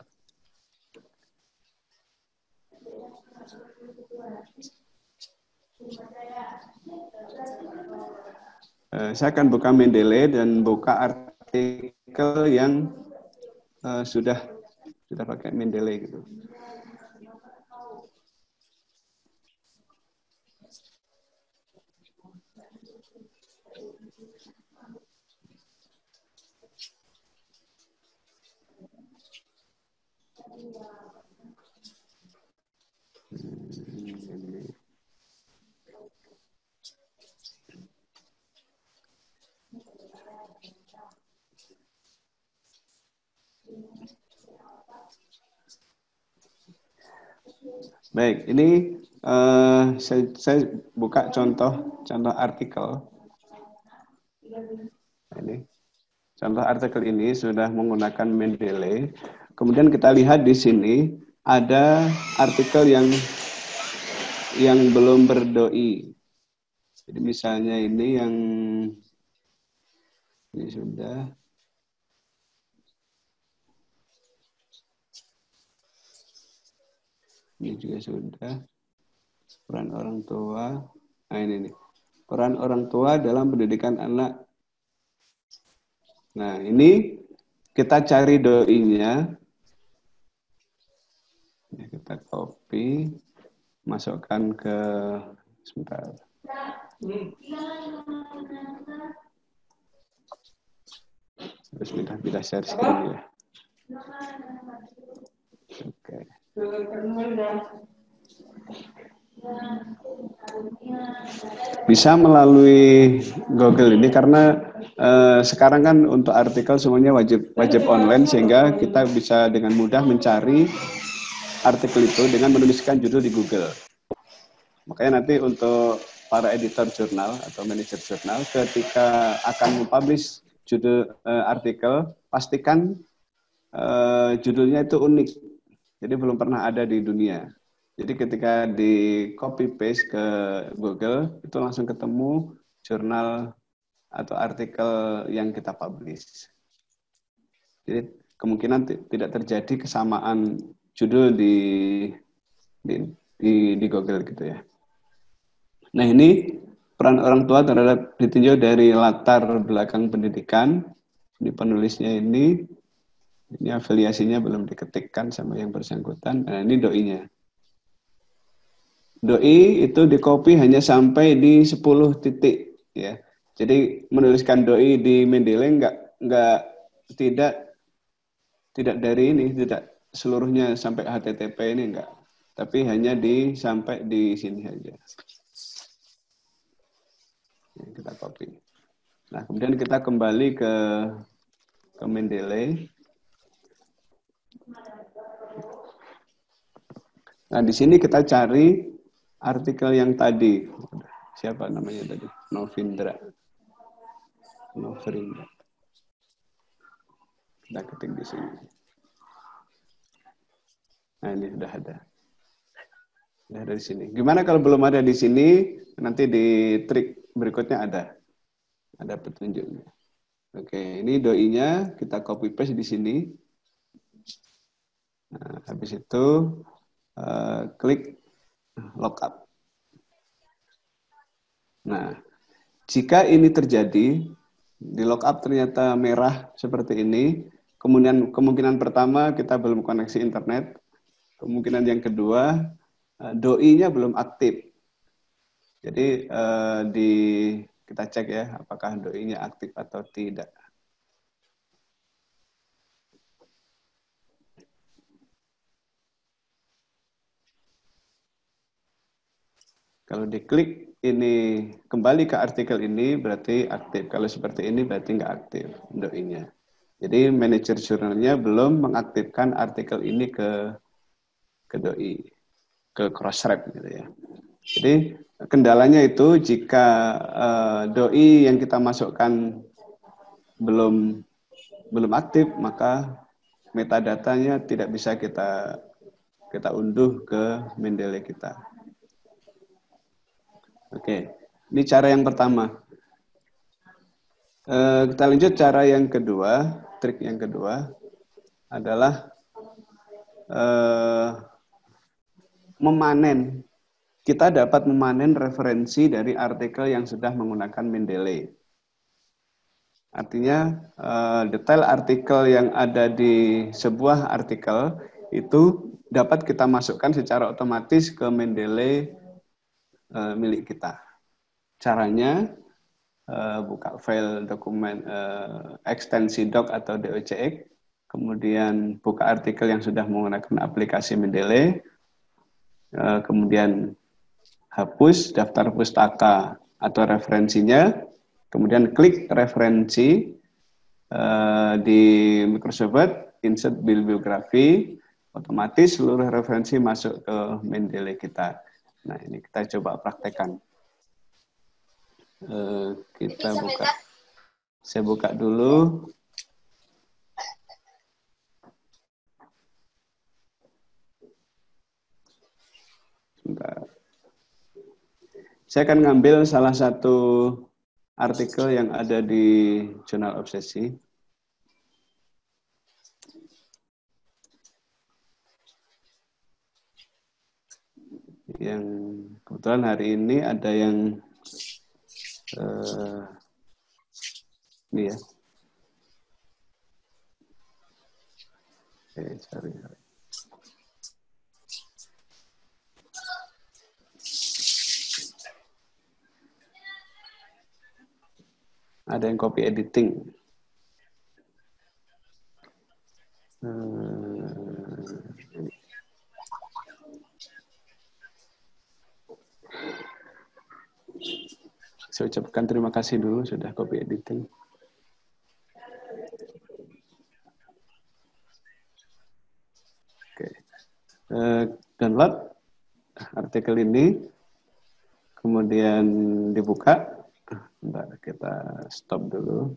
Uh, saya akan buka Mendeley dan buka artikel yang uh, sudah sudah pakai Mendeley gitu. Baik, ini uh, saya, saya buka contoh contoh artikel. Ini contoh artikel ini sudah menggunakan Mendeley. Kemudian kita lihat di sini ada artikel yang yang belum berdoi. Jadi misalnya ini yang ini sudah. Ini juga sudah. Peran orang tua. Nah ini nih. Peran orang tua dalam pendidikan anak. Nah ini kita cari doi-nya. Ini kita copy. Masukkan ke sebentar. Terus pindah-pindah share screen ya. Oke. Bisa melalui Google ini karena eh, sekarang kan untuk artikel semuanya wajib wajib online sehingga kita bisa dengan mudah mencari artikel itu dengan menuliskan judul di Google. Makanya nanti untuk para editor jurnal atau manajer jurnal ketika akan mempublish judul eh, artikel pastikan eh, judulnya itu unik. Jadi belum pernah ada di dunia. Jadi ketika di copy paste ke Google itu langsung ketemu jurnal atau artikel yang kita publish. Jadi kemungkinan tidak terjadi kesamaan judul di di, di, di Google gitu ya. Nah ini peran orang tua terhadap ditinjau dari latar belakang pendidikan. Di penulisnya ini, ini afiliasinya belum diketikkan sama yang bersangkutan. Nah ini doinya. Doi itu di copy hanya sampai di sepuluh titik ya. Jadi menuliskan doi di Mendeley enggak enggak tidak tidak dari ini, tidak seluruhnya sampai H T T P ini enggak. Tapi hanya di sampai di sini aja. Ya, kita copy. Nah, kemudian kita kembali ke ke Mendeley. Nah, di sini kita cari artikel yang tadi. Siapa namanya tadi? Novindra. Novindra. Kita ketik di sini. Nah, ini sudah ada. Sudah ada di sini. Gimana kalau belum ada di sini? Nanti di trik berikutnya ada. Ada petunjuknya. Oke, ini doi-nya kita copy paste di sini. Nah, habis itu uh, klik lookup. Nah, jika ini terjadi, di lookup ternyata merah seperti ini, kemudian kemungkinan pertama kita belum koneksi internet, kemungkinan yang kedua doi-nya belum aktif. Jadi uh, di kita cek ya, apakah doi-nya aktif atau tidak. Kalau diklik ini kembali ke artikel ini berarti aktif. Kalau seperti ini berarti nggak aktif doi-nya. Jadi manajer jurnalnya belum mengaktifkan artikel ini ke ke doi, ke Crossref gitu ya. Jadi kendalanya itu jika uh, doi yang kita masukkan belum belum aktif, maka metadatanya tidak bisa kita kita unduh ke Mendeley kita. Oke, ini cara yang pertama. Uh, kita lanjut cara yang kedua, trik yang kedua adalah uh, memanen. Kita dapat memanen referensi dari artikel yang sudah menggunakan Mendeley. Artinya uh, detail artikel yang ada di sebuah artikel itu dapat kita masukkan secara otomatis ke Mendeley uh, milik kita. Caranya uh, buka file dokumen uh, ekstensi doc atau docx, kemudian buka artikel yang sudah menggunakan aplikasi Mendeley, uh, kemudian hapus daftar pustaka atau referensinya, kemudian klik referensi uh, di Microsoft Word, insert bibliografi, otomatis seluruh referensi masuk ke Mendeley kita. Nah, ini kita coba praktekkan. Uh, kita buka, saya buka dulu. Sebentar. Saya akan ngambil salah satu artikel yang ada di Jurnal Obsesi. Yang kebetulan hari ini ada yang uh, ini ya. Oke, sorry, sorry. Ada yang copy editing. Hmm. Saya ucapkan terima kasih dulu sudah copy editing. Oke. Uh, download artikel ini, kemudian dibuka. Bentar, kita stop dulu.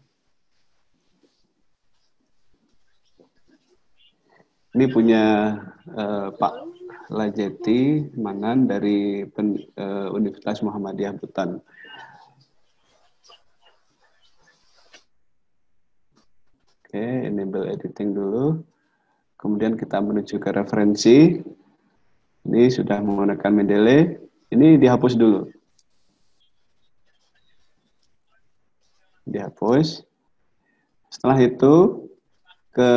Ini punya uh, Pak Lajeti Manan dari pen, uh, Universitas Muhammadiyah Butan. Oke, enable editing dulu. Kemudian kita menuju ke referensi. Ini sudah menggunakan Mendeley. Ini dihapus dulu. Dihapus. Setelah itu ke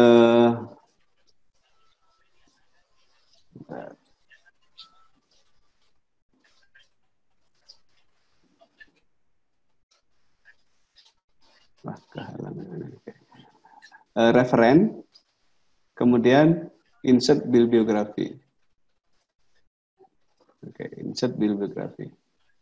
Wah, kehalangan. Uh, referen, kemudian insert bibliografi. Oke, okay, insert bibliografi.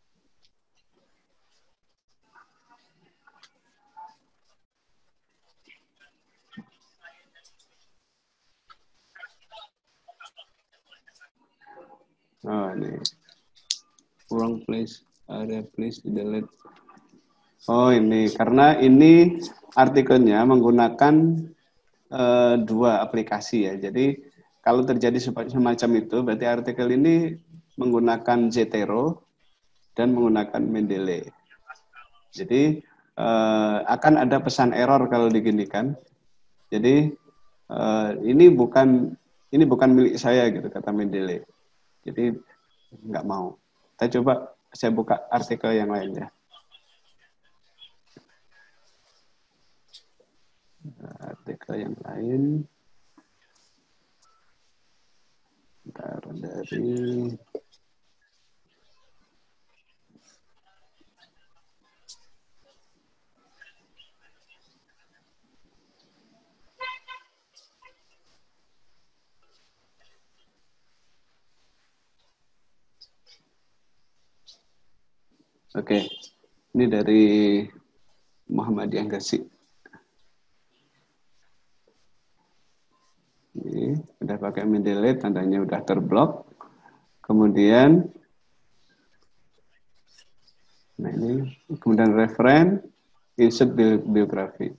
Oh, ini wrong place, area please delete. Oh, ini karena ini artikelnya menggunakan uh, dua aplikasi ya. Jadi kalau terjadi semacam itu, berarti artikel ini menggunakan Zotero dan menggunakan Mendeley. Jadi uh, akan ada pesan error kalau diginikan. Jadi uh, ini bukan ini bukan milik saya gitu kata Mendeley. Jadi nggak mau. Kita coba saya buka artikel yang lain ya. Artikel yang lain. Bentar, dari Oke, ini dari Muhammadiyah Gresik. Ini udah pakai Mendeley, tandanya udah terblok. Kemudian, nah ini, kemudian referen, insert biografi.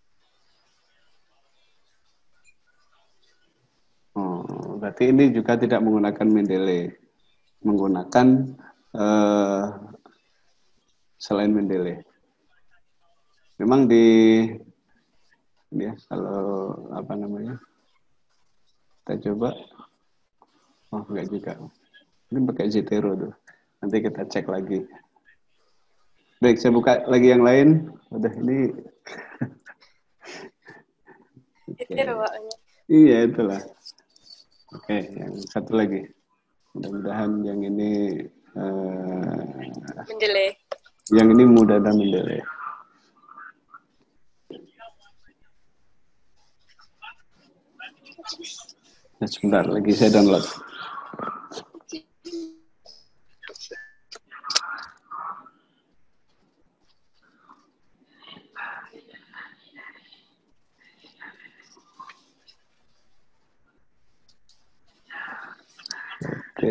Oh, berarti ini juga tidak menggunakan Mendeley, menggunakan eh, selain Mendeley. Memang di ini ya, kalau apa namanya, kita coba, oh enggak juga, ini pakai Zotero tuh. Nanti kita cek lagi. Baik, saya buka lagi yang lain. Udah ini. Zotero bawahnya. Iya itulah. Oke, yang satu lagi. Mudah-mudahan yang ini uh, Mendeley. Yang ini mudah dan Mendeley. Nah, sebentar lagi saya download. Oke.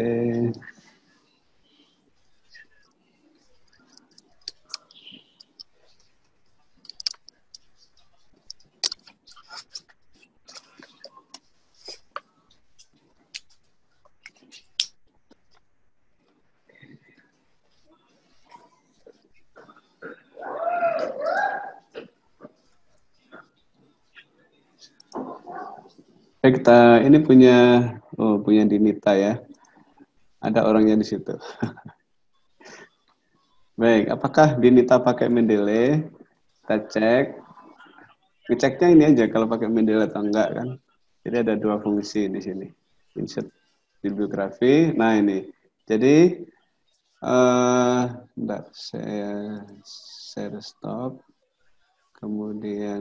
Oke, kita ini punya oh punya Dinita ya. Ada orangnya di situ. Baik, apakah Dinita pakai Mendeley? Kita cek. Ngeceknya ini aja kalau pakai Mendeley atau enggak kan. Jadi ada dua fungsi di sini. Insert bibliografi. Nah ini. Jadi uh, bentar, saya share stop. Kemudian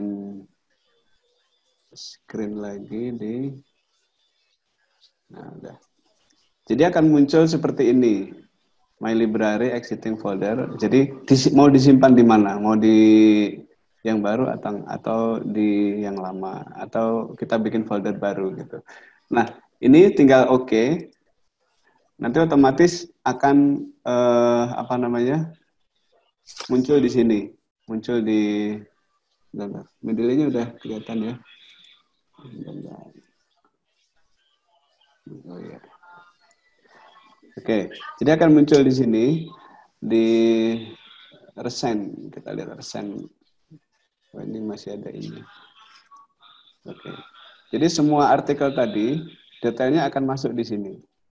screen lagi di. Nah, udah. Jadi akan muncul seperti ini. My library exiting folder. Jadi mau disimpan di mana? Mau di yang baru atau atau di yang lama atau kita bikin folder baru gitu. Nah, ini tinggal oke. Okay. Nanti otomatis akan eh, apa namanya? Muncul di sini. Muncul di Mendeley-nya udah kelihatan ya. Oh iya. Oke, jadi akan muncul di sini di recent, kita lihat recent. Oh, ini masih ada ini. Oke, Jadi semua artikel tadi detailnya akan masuk di sini.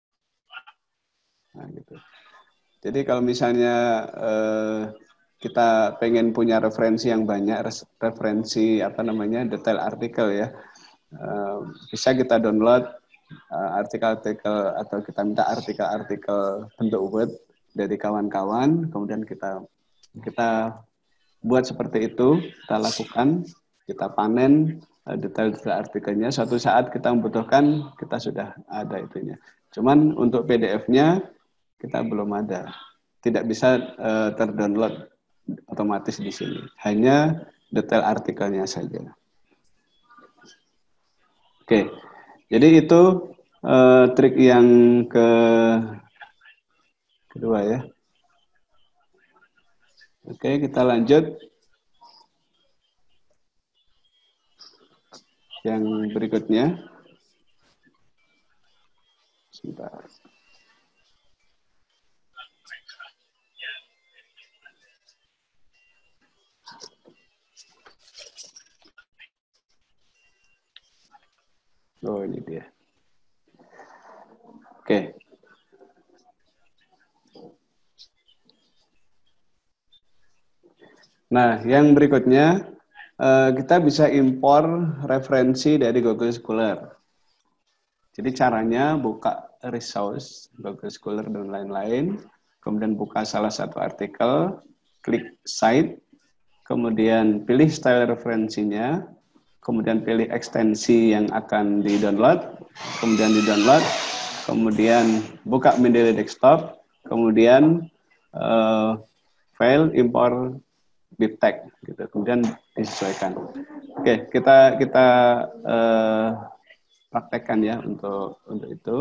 Nah, gitu. Jadi kalau misalnya eh, kita pengen punya referensi yang banyak, referensi apa namanya detail artikel ya, eh, bisa kita download artikel-artikel uh, atau kita minta artikel-artikel bentuk Word dari kawan-kawan, kemudian kita kita buat seperti itu, kita lakukan, kita panen detail-detail artikelnya. Suatu saat kita membutuhkan, kita sudah ada itunya. Cuman untuk P D F-nya kita belum ada, tidak bisa uh, terdownload otomatis di sini. Hanya detail artikelnya saja. Oke, jadi itu uh, trik yang ke kedua ya. Oke, kita lanjut. Yang berikutnya. Sebentar. Oh, ini dia. Oke. Nah, yang berikutnya, kita bisa impor referensi dari Google Scholar. Jadi caranya buka resource, Google Scholar dan lain-lain, kemudian buka salah satu artikel, klik cite, kemudian pilih style referensinya, kemudian pilih ekstensi yang akan di-download, kemudian di-download, kemudian buka Mendeley desktop, kemudian uh, file import bibtek, gitu. Kemudian disesuaikan. Oke, kita kita uh, praktekkan ya untuk untuk itu.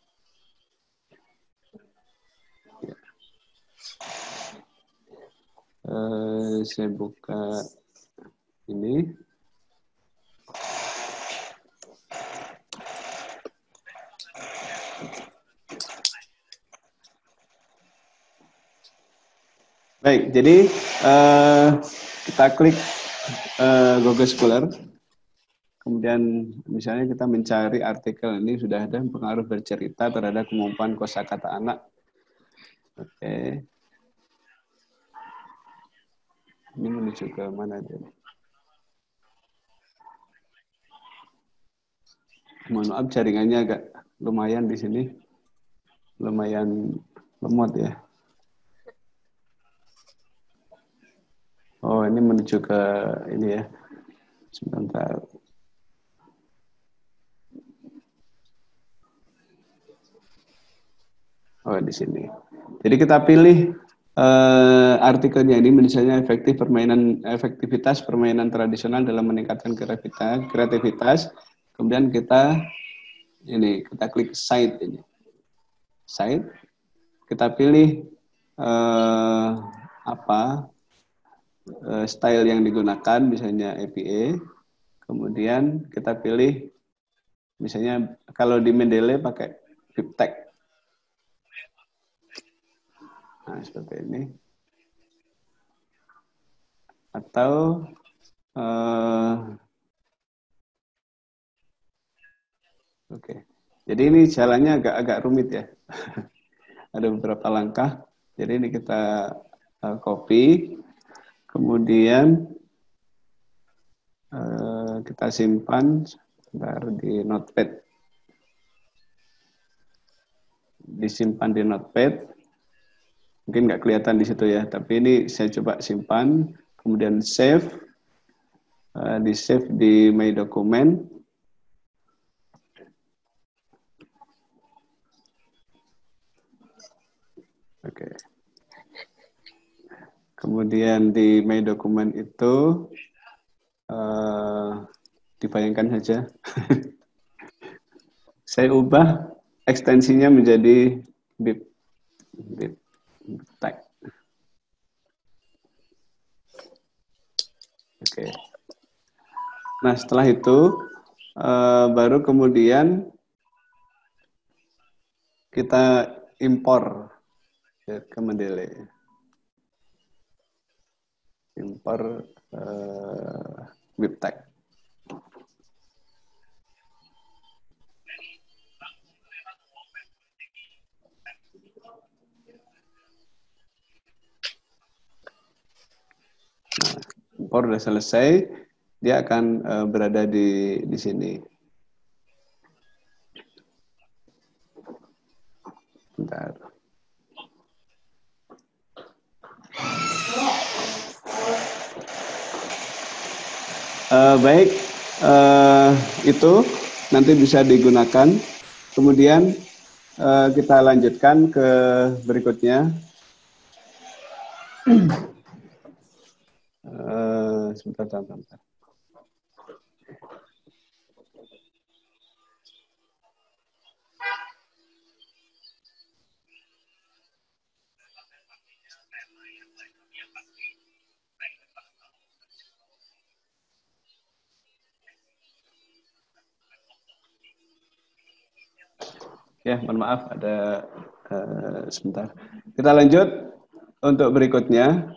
Ya. Uh, saya buka ini. Baik, jadi uh, kita klik uh, Google Scholar. Kemudian misalnya kita mencari artikel ini sudah ada pengaruh bercerita terhadap kemampuan kosakata anak. Oke. Ini menuju ke mana dia? Mohon maaf jaringannya agak lumayan di sini. Lumayan lemot ya. Oh, ini menuju ke ini ya. Sebentar. Oh, di sini. Jadi kita pilih uh, artikelnya ini misalnya efektif permainan efektivitas permainan tradisional dalam meningkatkan kreativitas, kreativitas. Kemudian kita ini kita klik site ini. Site. Kita pilih uh, apa uh, style yang digunakan misalnya A P A. Kemudian kita pilih misalnya kalau di Mendeley pakai bibtek. Nah, seperti ini. Atau uh, oke. Okay. Jadi ini jalannya agak-agak rumit ya. Ada beberapa langkah. Jadi ini kita uh, copy, kemudian uh, kita simpan sebentar di Notepad. Disimpan di Notepad. Mungkin nggak kelihatan di situ ya, tapi ini saya coba simpan, kemudian save, uh, di save di My Document. Oke. Okay. Kemudian di My Document itu uh, dibayangkan saja. Saya ubah ekstensinya menjadi bib, bib tag. Oke. Okay. Nah, setelah itu uh, baru kemudian kita impor ya, ke Mendeley. Impor uh, bibtek. impor udah selesai, dia akan uh, berada di di sini. Bentar. Uh, baik, uh, itu nanti bisa digunakan. Kemudian uh, kita lanjutkan ke berikutnya. uh, sebentar, sebentar, sebentar. Ya, mohon maaf ada uh, sebentar. Kita lanjut untuk berikutnya.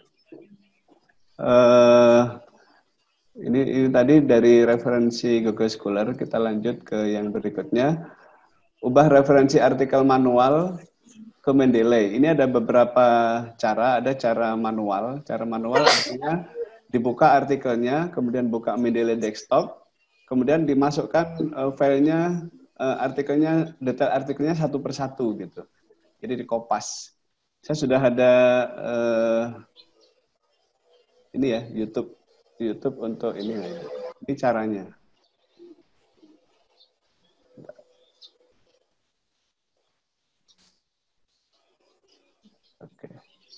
Uh, ini, ini tadi dari referensi Google Scholar, kita lanjut ke yang berikutnya. Ubah referensi artikel manual ke Mendeley. Ini ada beberapa cara, ada cara manual. Cara manual artinya dibuka artikelnya, kemudian buka Mendeley desktop, kemudian dimasukkan uh, filenya, uh, artikelnya, detail artikelnya satu persatu gitu. Jadi dikopas. Saya sudah ada uh, ini ya YouTube, YouTube untuk ini. Ini caranya. Oke.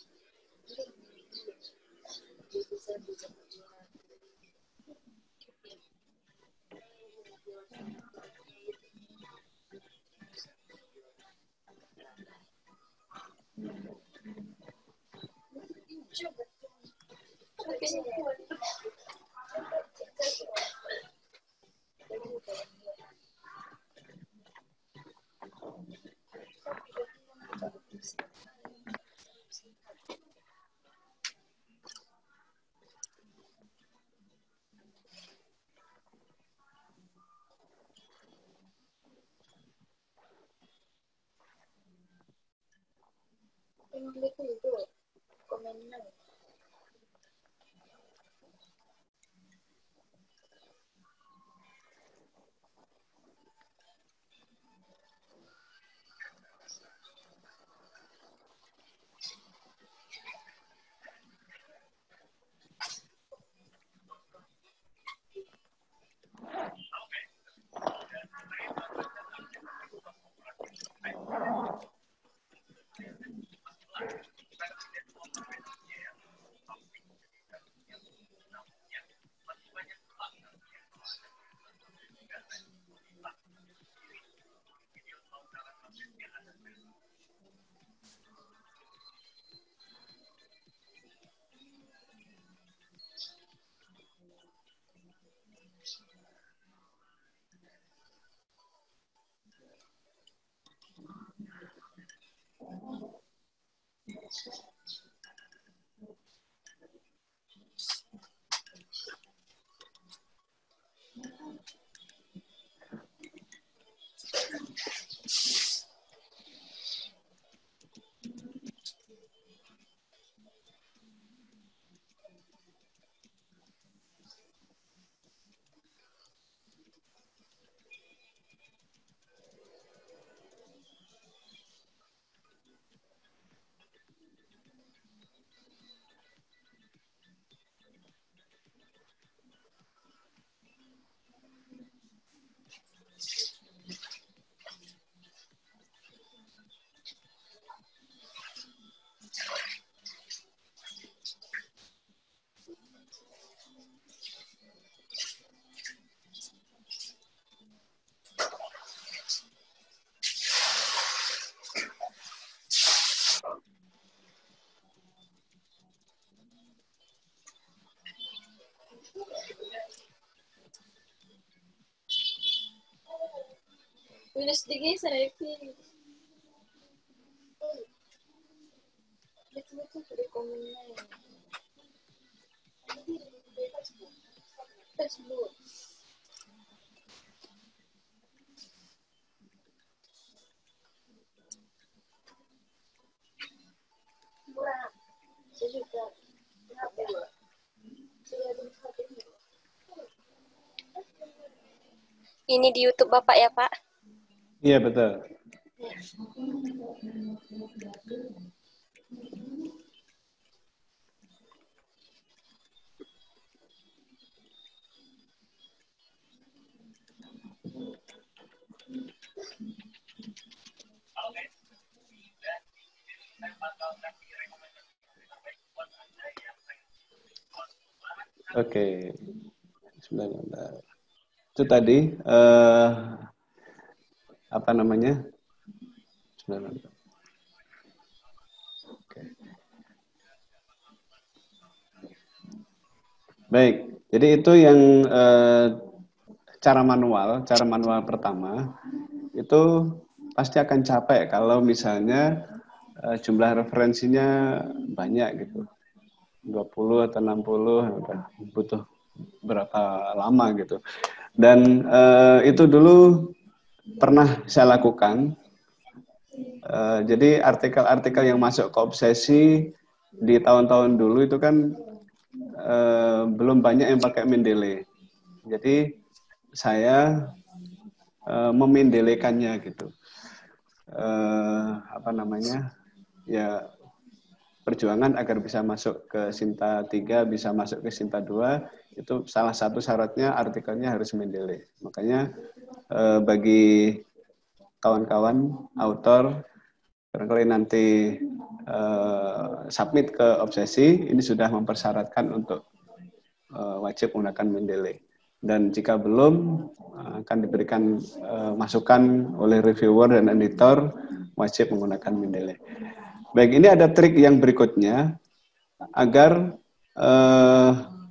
Tulis digi sa refi. Betul-betul rekomendasi. Facebook. Murah. Saya juga. Berapa? Saya Ini di YouTube Bapak ya, Pak? Iya, betul. Oke. Sebentar. Itu tadi eh, apa namanya? Sebentar. Oke. Baik. Jadi itu yang eh, cara manual, cara manual pertama itu pasti akan capek kalau misalnya eh, jumlah referensinya banyak gitu. dua puluh atau enam puluh udah butuh berapa lama gitu. Dan eh, itu dulu pernah saya lakukan. Uh, jadi artikel-artikel yang masuk ke Obsesi di tahun-tahun dulu itu kan uh, belum banyak yang pakai Mendeley. Jadi saya uh, memendelekannya gitu. Uh, apa namanya? Ya perjuangan agar bisa masuk ke Sinta tiga, bisa masuk ke Sinta dua, itu salah satu syaratnya artikelnya harus Mendeley. Makanya uh, bagi kawan-kawan autor barangkali nanti uh, submit ke Obsesi, ini sudah mempersyaratkan untuk uh, wajib menggunakan Mendeley. Dan jika belum, uh, akan diberikan uh, masukan oleh reviewer dan editor, wajib menggunakan Mendeley. Baik, ini ada trik yang berikutnya, agar uh,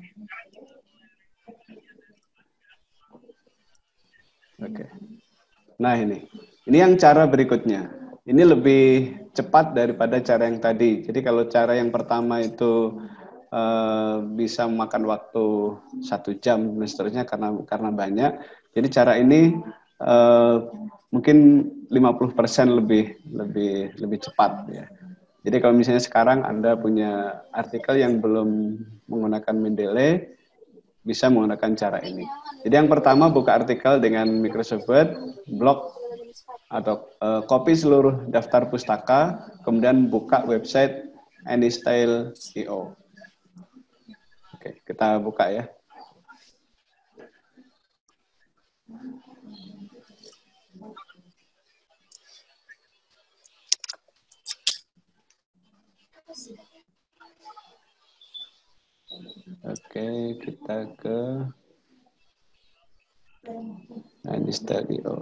oke. Okay. Nah ini, ini yang cara berikutnya. Ini lebih cepat daripada cara yang tadi. Jadi kalau cara yang pertama itu uh, bisa memakan waktu satu jam dan seterusnya karena karena banyak. Jadi cara ini uh, mungkin lima puluh persen lebih lebih lebih cepat ya. Jadi kalau misalnya sekarang Anda punya artikel yang belum menggunakan Mendeley, bisa menggunakan cara ini. Jadi yang pertama buka artikel dengan Microsoft Word, blok atau uh, copy seluruh daftar pustaka, kemudian buka website Anystyle titik i o. Oke, kita buka ya. Oke, kita ke Anystyle titik i o.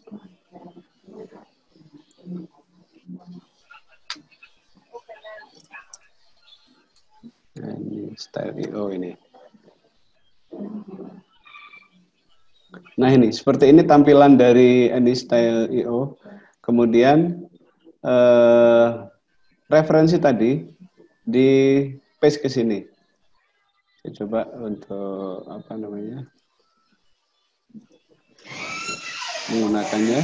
Anystyle titik i o ini. Nah ini, seperti ini tampilan dari Anystyle titik i o. Kemudian eh, referensi tadi di paste ke sini. Saya coba untuk apa namanya menggunakannya.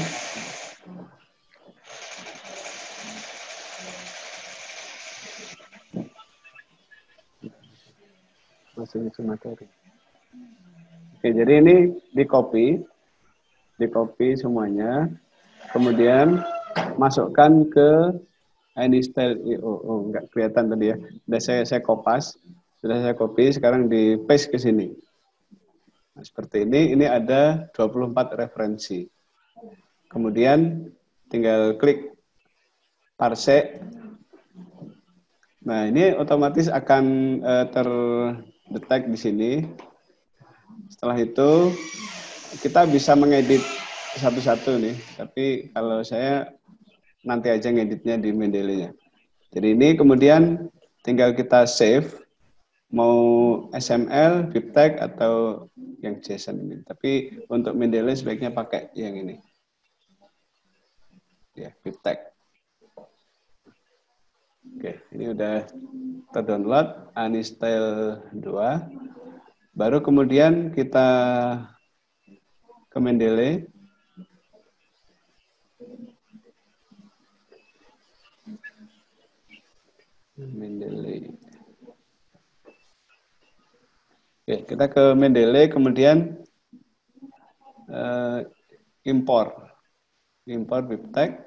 Masih isi materi. Oke, jadi ini di copy, di copy semuanya, kemudian masukkan ke Anystyle titik i o. Oh, enggak kelihatan tadi ya. Sudah saya saya kopas, sudah saya copy, sekarang di paste ke sini. Nah, seperti ini, ini ada dua puluh empat referensi. Kemudian tinggal klik parse. Nah, ini otomatis akan uh, terdetek di sini. Setelah itu kita bisa mengedit satu-satu nih, tapi kalau saya nanti aja ngeditnya di Mendeley-nya. Jadi ini kemudian tinggal kita save, mau S M L, BibTeX atau yang JSON ini. Tapi untuk Mendeley sebaiknya pakai yang ini. Ya, BibTeX. Oke, ini udah terdownload Anystyle dua. Baru kemudian kita ke Mendeley. Mendeley. Oke, kita ke Mendeley, kemudian uh, impor, impor bibtek.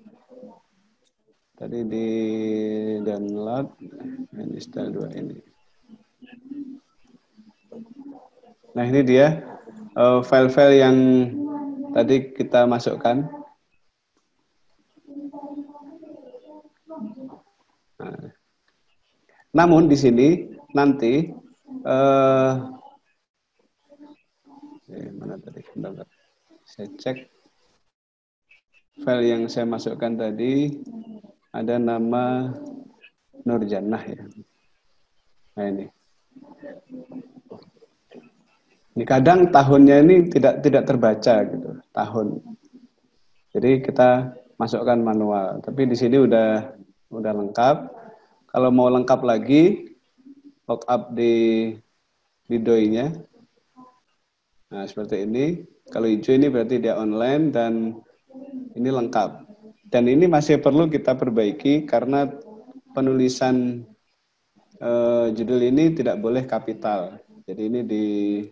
Tadi di download dan install dua ini. Nah ini dia uh, file-file yang tadi kita masukkan. Nah, namun di sini nanti uh, eh, mana tadi? Bentar, saya cek file yang saya masukkan tadi. Ada nama Nurjannah ya. Nah ini. Ini kadang tahunnya ini tidak tidak terbaca gitu, tahun. Jadi kita masukkan manual. Tapi di sini udah udah lengkap. Kalau mau lengkap lagi, lookup di di D O I-nya. Nah, seperti ini. Kalau hijau ini berarti dia online dan ini lengkap. Dan ini masih perlu kita perbaiki karena penulisan eh, judul ini tidak boleh kapital. Jadi ini di,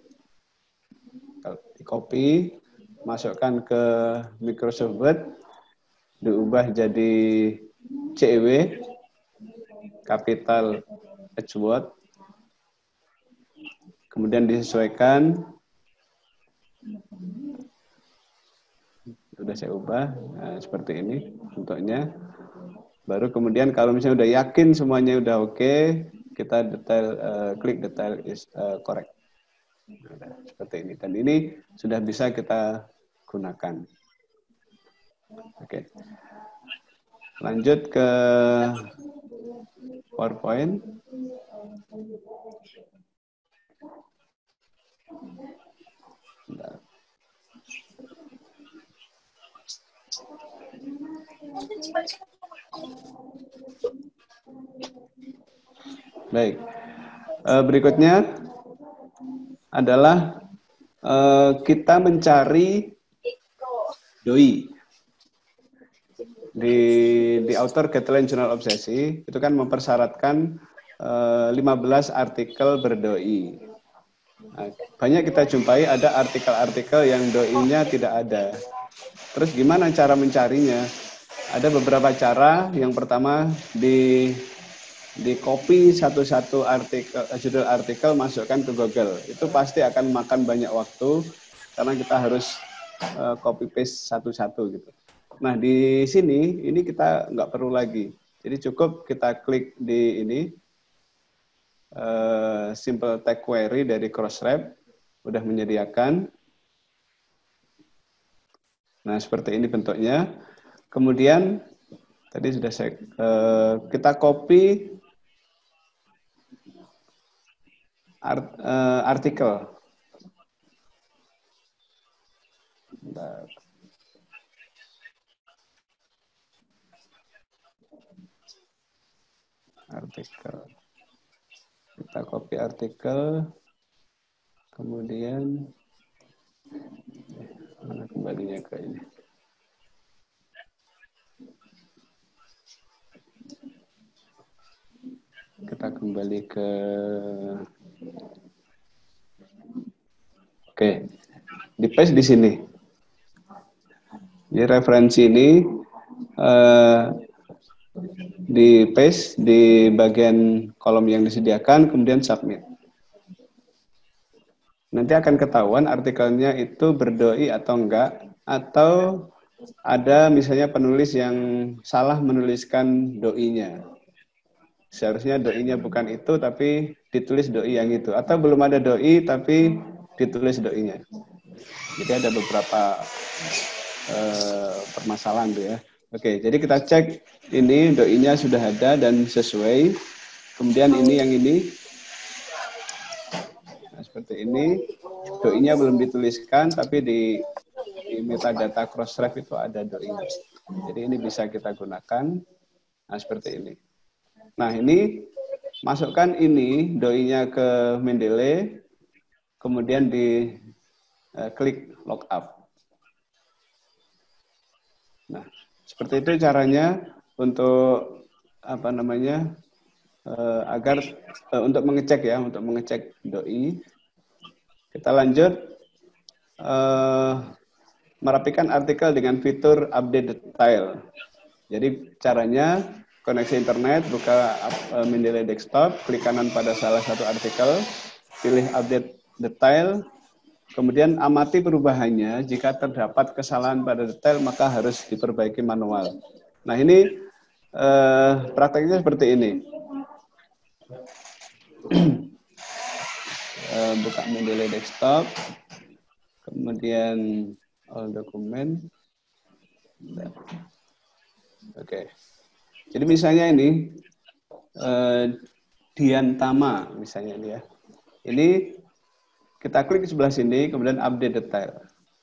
di copy, masukkan ke Microsoft Word, diubah jadi C E W, kapital H-word, kemudian disesuaikan. Sudah saya ubah, nah, seperti ini bentuknya. Baru kemudian kalau misalnya udah yakin semuanya udah oke, okay, kita detail uh, klik detail is uh, correct. Nah, seperti ini. Dan ini sudah bisa kita gunakan. Oke. Okay. Lanjut ke PowerPoint. Bentar. Baik. Uh, berikutnya adalah uh, kita mencari D O I. Di di Author Guideline Journal Obsesi itu kan mempersyaratkan uh, lima belas artikel ber-D O I. Nah, banyak kita jumpai ada artikel-artikel yang D O I-nya tidak ada. Terus gimana cara mencarinya? Ada beberapa cara. Yang pertama di di copy satu-satu artikel, judul artikel masukkan ke Google. Itu pasti akan makan banyak waktu karena kita harus uh, copy paste satu-satu gitu. Nah di sini ini kita nggak perlu lagi. Jadi cukup kita klik di ini uh, simple tag query dari Crossref udah menyediakan. Nah seperti ini bentuknya. Kemudian tadi sudah saya uh, kita copy art, uh, artikel. Bentar. Artikel. Kita copy artikel. Kemudian mana kembalinya ke ini. Kita kembali ke Oke. Di paste di sini. Di referensi ini eh, di paste di bagian kolom yang disediakan, kemudian submit. Nanti akan ketahuan artikelnya itu ber-D O I atau enggak, atau ada misalnya penulis yang salah menuliskan D O I-nya. Seharusnya D O I-nya bukan itu, tapi ditulis D O I yang itu. Atau belum ada D O I, tapi ditulis D O I-nya. Jadi ada beberapa eh, permasalahan tuh ya. Oke, jadi kita cek ini D O I-nya sudah ada dan sesuai. Kemudian ini yang ini. Nah, seperti ini. D O I-nya belum dituliskan, tapi di, di metadata Crossref itu ada D O I-nya. Jadi ini bisa kita gunakan. Nah, seperti ini. Nah, ini masukkan ini D O I-nya ke Mendeley, kemudian di uh, klik lookup. Nah, seperti itu caranya untuk apa namanya uh, agar uh, untuk mengecek ya, untuk mengecek D O I. Kita lanjut. uh, merapikan artikel dengan fitur update detail. Jadi caranya koneksi internet, buka uh, Mendeley Desktop, klik kanan pada salah satu artikel, pilih update detail, kemudian amati perubahannya. Jika terdapat kesalahan pada detail, maka harus diperbaiki manual. Nah ini uh, prakteknya seperti ini. uh, buka Mendeley Desktop, kemudian all dokumen. Oke. Okay. Jadi misalnya ini uh, Dian Tama misalnya ini ya. Ini kita klik di sebelah sini, kemudian update detail.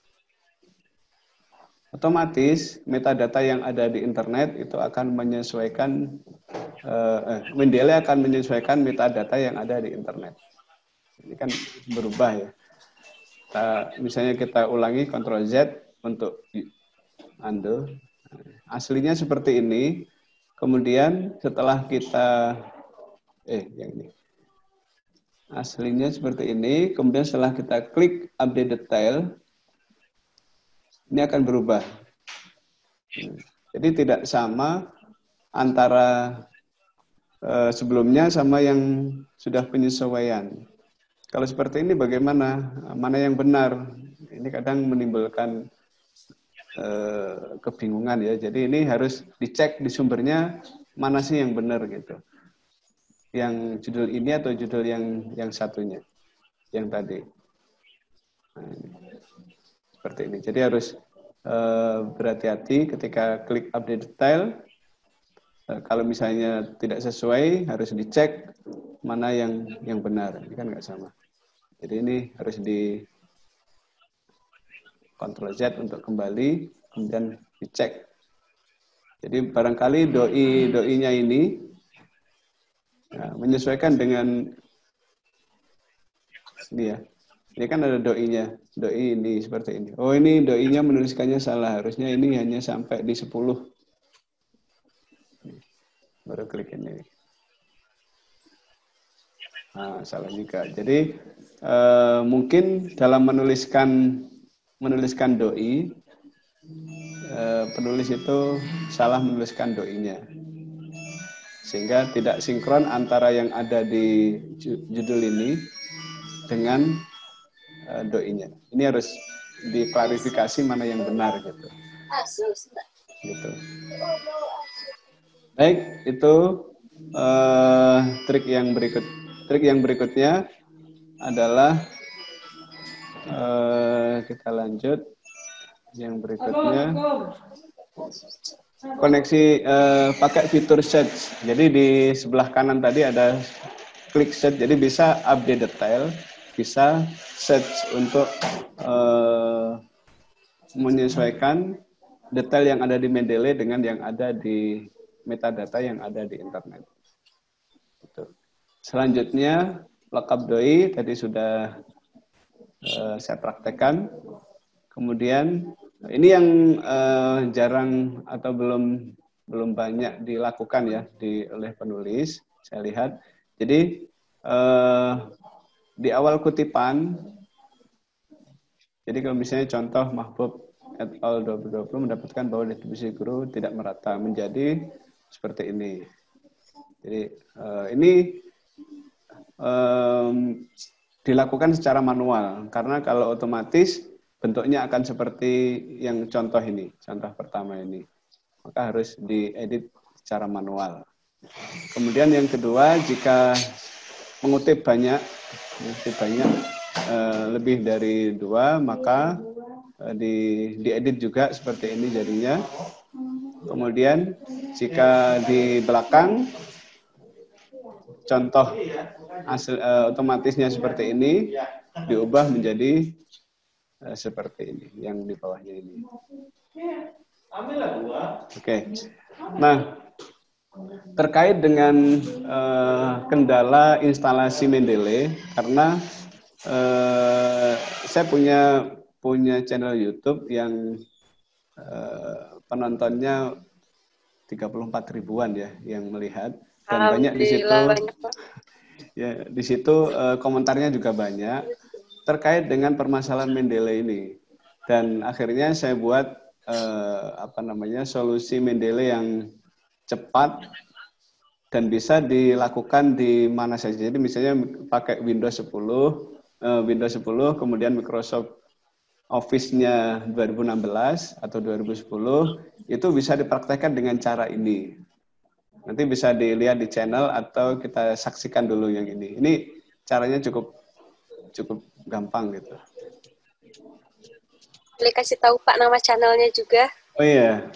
Otomatis metadata yang ada di internet itu akan menyesuaikan, eh, Mendeley akan menyesuaikan metadata yang ada di internet. Ini kan berubah ya. Kita, misalnya kita ulangi Ctrl Z untuk undo. Aslinya seperti ini. Kemudian setelah kita, eh yang ini. Aslinya seperti ini. Kemudian setelah kita klik update detail, ini akan berubah. Jadi tidak sama antara eh, sebelumnya sama yang sudah penyesuaian. Kalau seperti ini bagaimana? Mana yang benar? Ini kadang menimbulkan eh, kebingungan ya. Jadi ini harus dicek di sumbernya mana sih yang benar gitu. Yang judul ini atau judul yang yang satunya, yang tadi. Nah, ini. Seperti ini. Jadi harus uh, berhati-hati ketika klik update detail. Uh, kalau misalnya tidak sesuai, harus dicek mana yang yang benar. Ini kan nggak sama. Jadi ini harus di Ctrl Z untuk kembali, kemudian dicek. Jadi barangkali doi doinya ini ya, menyesuaikan dengan ini ya. Ini kan ada doinya, doi ini seperti ini. Oh ini doinya menuliskannya salah, harusnya ini hanya sampai di sepuluh. Baru klik ini. Nah, salah juga. Jadi eh, mungkin dalam menuliskan menuliskan doi, eh, penulis itu salah menuliskan doinya. Sehingga tidak sinkron antara yang ada di judul ini dengan doinya. Ini harus diklarifikasi mana yang benar gitu. Gitu. Baik, itu uh, trik yang berikut. Trik yang berikutnya adalah uh, kita lanjut. Yang berikutnya koneksi uh, pakai fitur search. Jadi di sebelah kanan tadi ada klik search. Jadi bisa update detail. Bisa search untuk uh, menyesuaikan detail yang ada di Mendeley dengan yang ada di metadata yang ada di internet. Gitu. Selanjutnya, lookup doi tadi sudah uh, saya praktekkan. Kemudian ini yang uh, jarang atau belum belum banyak dilakukan ya di oleh penulis. Saya lihat. Jadi uh, di awal kutipan, jadi kalau misalnya contoh Mahbub et al. dua ribu dua puluh mendapatkan bahwa distribusi guru tidak merata, menjadi seperti ini. Jadi uh, ini um, dilakukan secara manual, karena kalau otomatis bentuknya akan seperti yang contoh ini, contoh pertama ini. Maka harus diedit secara manual. Kemudian yang kedua, jika mengutip banyak, mengutip banyak eh, lebih dari dua, maka eh, di diedit juga seperti ini jadinya. Kemudian jika di belakang contoh hasil eh, otomatisnya seperti ini, diubah menjadi eh, seperti ini, yang di bawahnya ini. Oke, okay. Nah. Terkait dengan uh, kendala instalasi Mendeley, karena uh, saya punya punya channel YouTube yang uh, penontonnya tiga puluh empat ribuan ya yang melihat, dan banyak di situ banyak, ya di situ uh, komentarnya juga banyak. terkait dengan permasalahan Mendeley ini. Dan akhirnya saya buat eh, apa namanya solusi Mendeley yang cepat dan bisa dilakukan di mana saja. Jadi misalnya pakai Windows sepuluh, eh, Windows sepuluh, kemudian Microsoft Office-nya dua ribu enam belas atau dua ribu sepuluh, itu bisa dipraktekkan dengan cara ini. Nanti bisa dilihat di channel atau kita saksikan dulu yang ini. Ini caranya cukup cukup gampang gitu. Boleh kasih tahu Pak nama channelnya juga? Oh iya.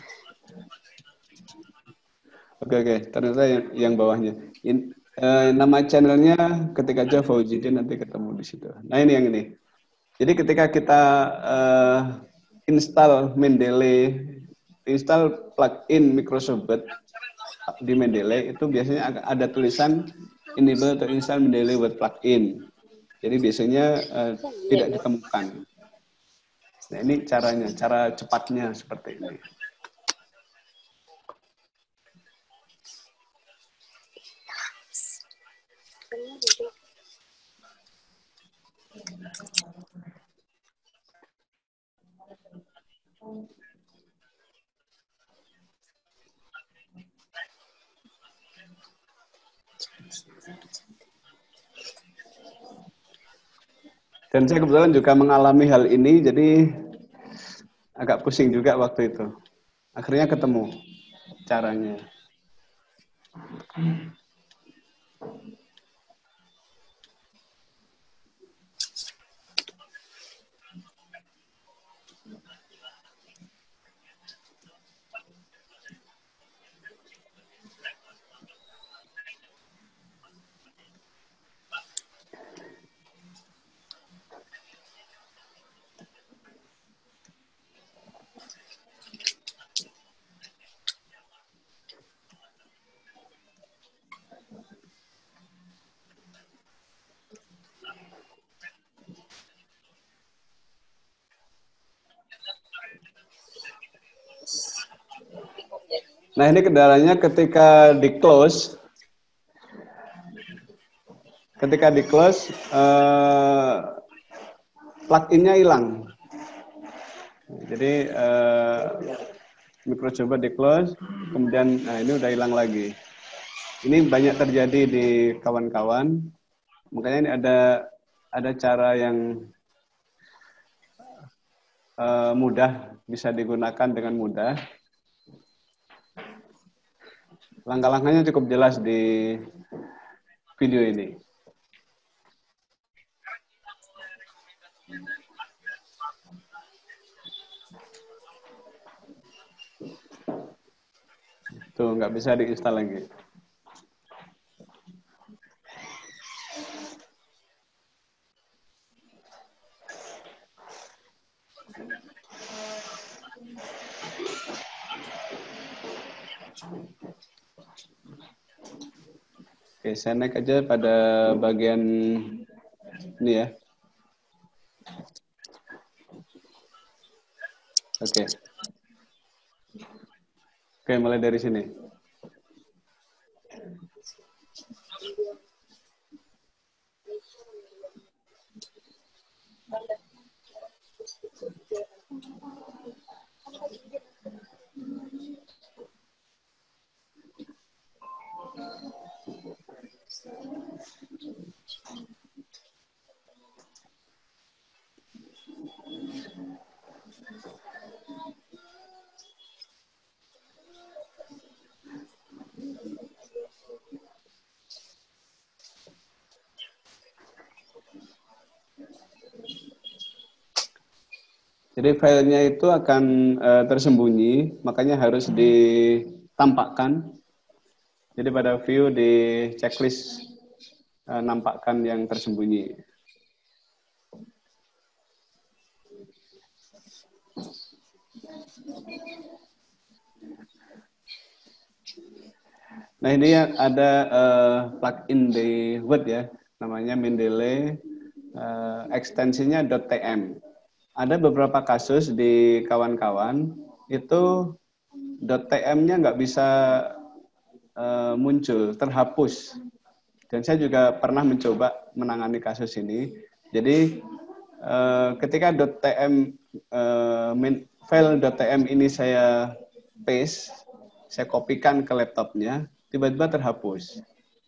Oke oke, ternyata yang, yang bawahnya. In, eh, nama channelnya ketik aja Fauzidin, nanti ketemu di situ. Nah ini yang ini. Jadi ketika kita eh, install Mendeley, install plugin Microsoft Word di Mendeley, itu biasanya ada tulisan enable to install Mendeley Word plugin. Jadi biasanya eh, tidak ditemukan. Nah ini caranya, cara cepatnya seperti ini. Dan saya kebetulan juga mengalami hal ini, jadi agak pusing juga waktu itu. Akhirnya ketemu caranya. Nah ini kendalanya ketika di close, ketika di close, eh, plug-in-nya hilang. Jadi eh, mikro coba di close, kemudian nah ini udah hilang lagi. Ini banyak terjadi di kawan-kawan, makanya ini ada ada cara yang eh, mudah, bisa digunakan dengan mudah. Langkah-langkahnya cukup jelas di video ini. Tuh, nggak bisa diinstal lagi. Oke, saya naik aja pada bagian ini ya. Oke. Oke, mulai dari sini. Jadi filenya itu akan uh, tersembunyi, makanya harus ditampakkan. Jadi pada view di checklist uh, nampakkan yang tersembunyi. Nah ini ada uh, plugin di Word ya, namanya Mendeley, uh, ekstensinya .tm. Ada beberapa kasus di kawan-kawan itu .tm-nya nggak bisa uh, muncul, terhapus. Dan saya juga pernah mencoba menangani kasus ini. Jadi uh, ketika .tm uh, file .tm ini saya paste, saya kopikan ke laptopnya, tiba-tiba terhapus.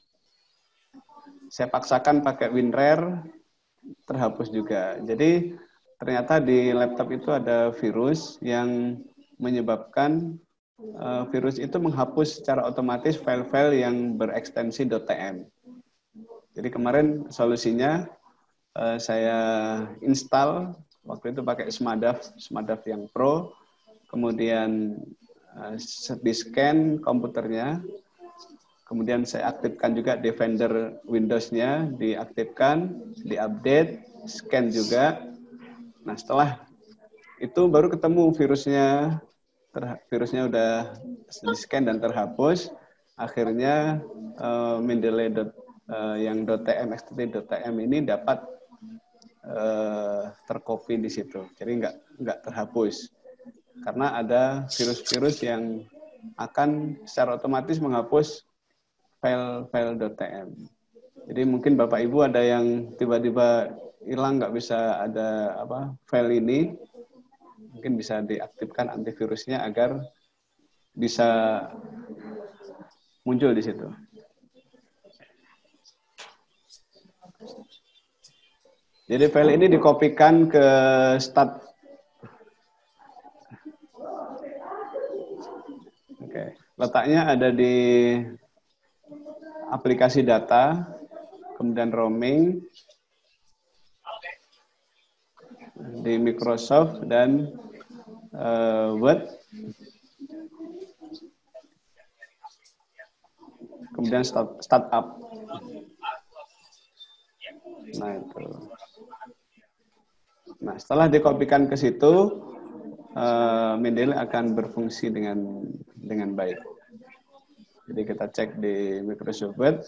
Saya paksakan pakai WinRAR, terhapus juga. Jadi ternyata di laptop itu ada virus yang menyebabkan uh, virus itu menghapus secara otomatis file-file yang berekstensi .tm. Jadi kemarin solusinya uh, saya install, waktu itu pakai Smadaf, Smadaf yang Pro, kemudian uh, di-scan komputernya, kemudian saya aktifkan juga Defender Windows-nya, diaktifkan, diupdate, scan juga. Nah setelah itu baru ketemu virusnya, ter, virusnya udah di-scan dan terhapus. Akhirnya uh, Mendeley uh, yang .tm, xtt.tm ini dapat uh, tercopy di situ. Jadi nggak nggak terhapus karena ada virus-virus yang akan secara otomatis menghapus file-file .tm. Jadi mungkin Bapak Ibu ada yang tiba-tiba hilang nggak bisa ada apa file ini, mungkin bisa diaktifkan antivirusnya agar bisa muncul di situ. Jadi file ini dikopikan ke start. Oke, letaknya ada di aplikasi data, kemudian roaming, di Microsoft dan uh, Word, kemudian start, startup. Nah itu. Nah setelah dikopikan ke situ, uh, Mendeley akan berfungsi dengan dengan baik. Jadi kita cek di Microsoft Word.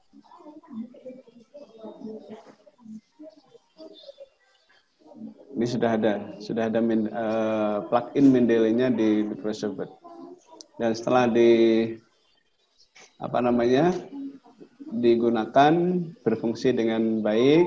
Ini sudah ada, sudah ada uh, plugin Mendeley-nya di Microsoft Word. Dan setelah di apa namanya digunakan berfungsi dengan baik,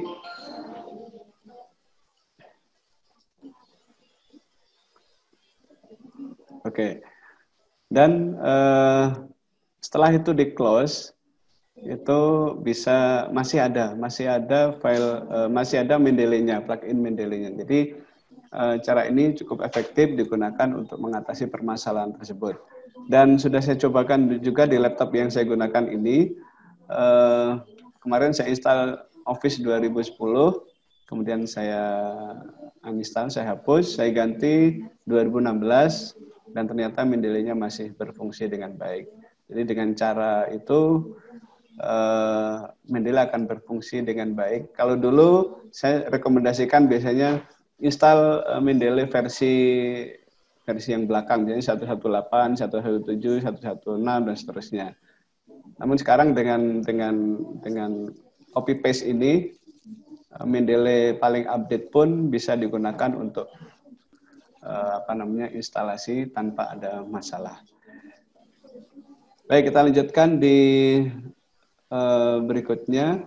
oke. Okay. Dan uh, setelah itu di close, itu bisa masih ada, masih ada file, uh, masih ada Mendeley-nya, plugin Mendeley-nya. Jadi uh, cara ini cukup efektif digunakan untuk mengatasi permasalahan tersebut. Dan sudah saya cobakan juga di laptop yang saya gunakan ini. Uh, kemarin saya install Office dua ribu sepuluh, kemudian saya uninstall, saya hapus, saya ganti dua ribu enam belas, dan ternyata Mendeley-nya masih berfungsi dengan baik. Jadi dengan cara itu uh, Mendeley akan berfungsi dengan baik. Kalau dulu saya rekomendasikan biasanya install uh, Mendeley versi versi yang belakang, jadi seratus delapan belas, seratus tujuh belas, seratus enam belas dan seterusnya. Namun sekarang dengan dengan dengan copy paste ini, uh, Mendeley paling update pun bisa digunakan untuk uh, apa namanya instalasi tanpa ada masalah. Baik, kita lanjutkan di uh, berikutnya.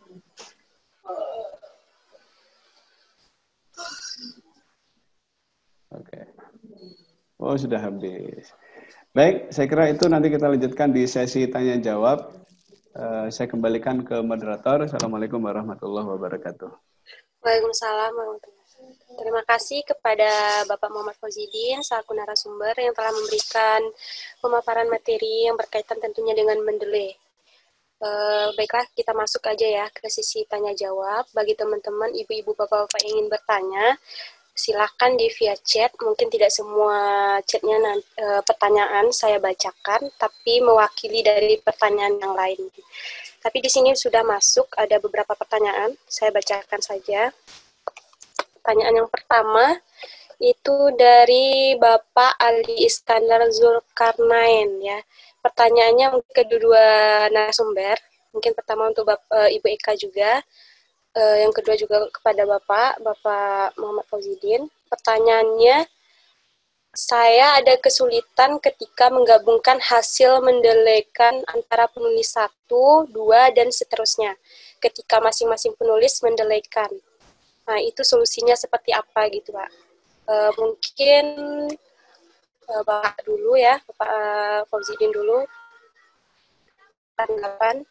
Oke. Oh, sudah habis. Baik, saya kira itu nanti kita lanjutkan di sesi tanya jawab. Uh, saya kembalikan ke moderator. Assalamualaikum warahmatullahi wabarakatuh. Waalaikumsalam warahmatullahi wabarakatuh. Terima kasih kepada Bapak Muhammad Fauzidin selaku narasumber yang telah memberikan pemaparan materi yang berkaitan tentunya dengan Mendeley. Uh, baiklah, kita masuk aja ya ke sisi tanya jawab. Bagi teman-teman, ibu-ibu, bapak-bapak yang ingin bertanya, silakan di via chat. Mungkin tidak semua chatnya uh, pertanyaan saya bacakan, tapi mewakili dari pertanyaan yang lain. Tapi di sini sudah masuk ada beberapa pertanyaan, saya bacakan saja. Pertanyaan yang pertama itu dari Bapak Ali Iskandar Zulkarnain ya. Pertanyaannya untuk kedua narasumber, mungkin pertama untuk Bapak, Ibu Eka juga. Uh, yang kedua juga kepada Bapak, Bapak Muhammad Fauzidin. Pertanyaannya, saya ada kesulitan ketika menggabungkan hasil mendelekan antara penulis satu, dua, dan seterusnya. Ketika masing-masing penulis mendelekan. Nah, itu solusinya seperti apa gitu, Pak. Uh, mungkin uh, Bapak dulu ya, Bapak uh, Fauzidin dulu. Tanggapan.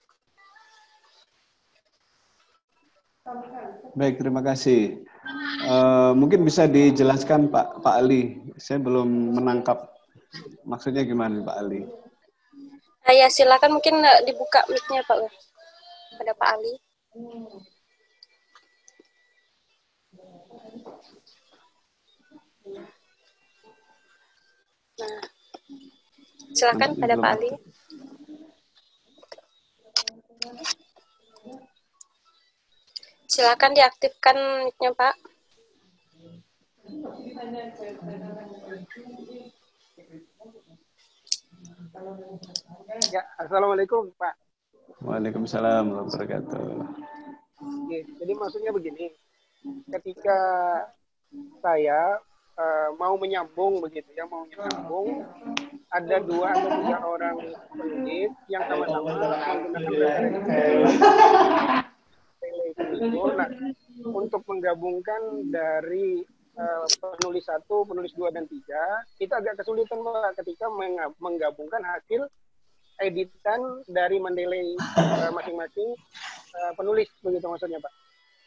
Baik, terima kasih. Uh, mungkin bisa dijelaskan Pak Pak Ali. Saya belum menangkap maksudnya gimana Pak Ali. Nah, ya silakan mungkin uh, dibuka mic-nya Pak pada Pak Ali. Nah, silakan pada Pak Ali. Silakan diaktifkan mic-nya Pak. Ya, assalamualaikum Pak. Waalaikumsalam warahmatullahi wabarakatuh. Oke, jadi maksudnya begini, ketika saya uh, mau menyambung begitu ya, mau menyambung, ada dua atau tiga orang penulis yang sama-sama menggunakan referensi. Nah, untuk menggabungkan dari uh, penulis satu, penulis dua dan tiga, itu agak kesulitan Pak ketika menggabungkan hasil editan dari Mendeley uh, masing-masing uh, penulis, begitu maksudnya Pak.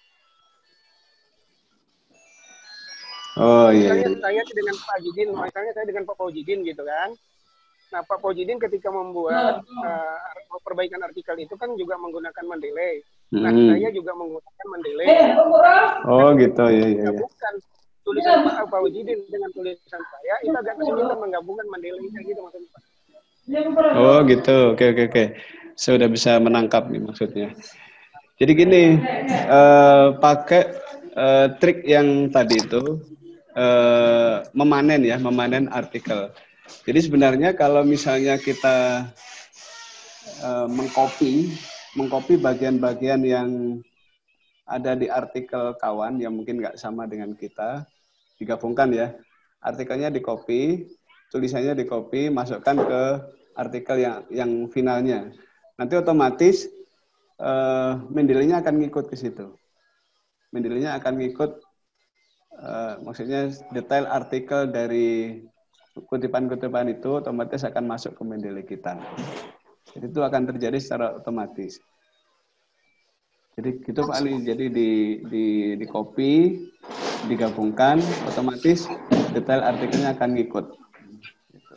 Oh iya. Misalnya iya. saya dengan Pak Jidin, misalnya saya dengan Pak Fauzidin gitu kan. Nah Pak Fauzidin ketika membuat uh, perbaikan artikel itu kan juga menggunakan Mendeley. Nah hmm. saya juga menggunakan Mendeley. Oh nah, gitu ya ya. Bukan tulisan Pak Fauzidin dengan tulisan saya itu agak kesulitan menggabungkan Mendeley kayak gitu maksudnya Pak. Oh gitu, oke oke oke. Saya udah bisa menangkap nih maksudnya. Jadi gini, uh, pakai uh, trik yang tadi itu. Uh, memanen ya, memanen artikel. Jadi sebenarnya kalau misalnya kita uh, mengcopy, mengcopy bagian-bagian yang ada di artikel kawan yang mungkin nggak sama dengan kita, digabungkan ya. Artikelnya di-copy, tulisannya di-copy, masukkan ke artikel yang yang finalnya. Nanti otomatis uh, Mendeley-nya akan ngikut ke situ. Mendeley-nya akan ngikut. Uh, maksudnya detail artikel dari kutipan-kutipan itu otomatis akan masuk ke Mendeley kita. Jadi itu akan terjadi secara otomatis. Jadi gitu Pak Ali. Jadi di di di copy, digabungkan, otomatis detail artikelnya akan ngikut. Gitu.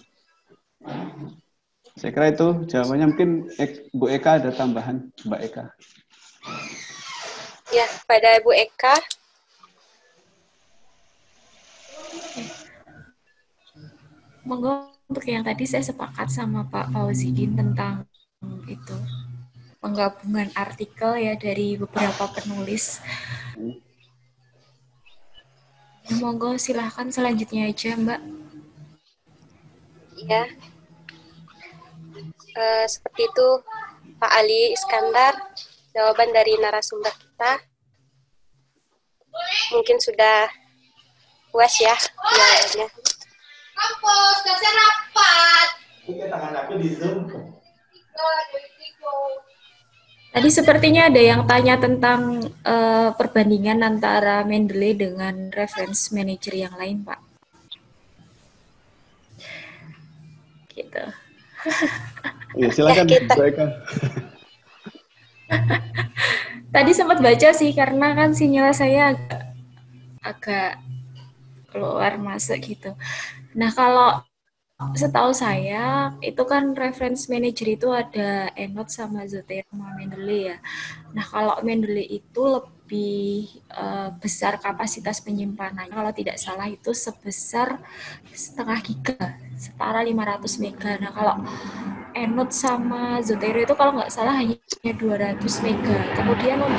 Saya kira itu jawabannya. Mungkin Bu Eka ada tambahan, Mbak Eka. Ya, pada Bu Eka. Monggo, untuk yang tadi saya sepakat sama Pak Fauzidin tentang itu penggabungan artikel ya dari beberapa penulis. Ya, monggo silahkan selanjutnya aja Mbak. Ya, uh, seperti itu Pak Ali Iskandar, jawaban dari narasumber kita. Mungkin sudah puas ya jawabannya. Kampus, kasih rapat. Tadi sepertinya ada yang tanya tentang uh, perbandingan antara Mendeley dengan reference manager yang lain, Pak. Gitu. Ya, silakan. Ya, Tadi sempat baca sih, karena kan sinyal saya agak, agak keluar masuk gitu. Nah, kalau setahu saya, itu kan reference manager itu ada EndNote sama Zotero sama Mendeley ya. Nah, kalau Mendeley itu lebih uh, besar kapasitas penyimpanannya, kalau tidak salah itu sebesar setengah giga, setara lima ratus mega. Nah, kalau EndNote sama Zotero itu kalau nggak salah hanya dua ratus mega. Kemudian untuk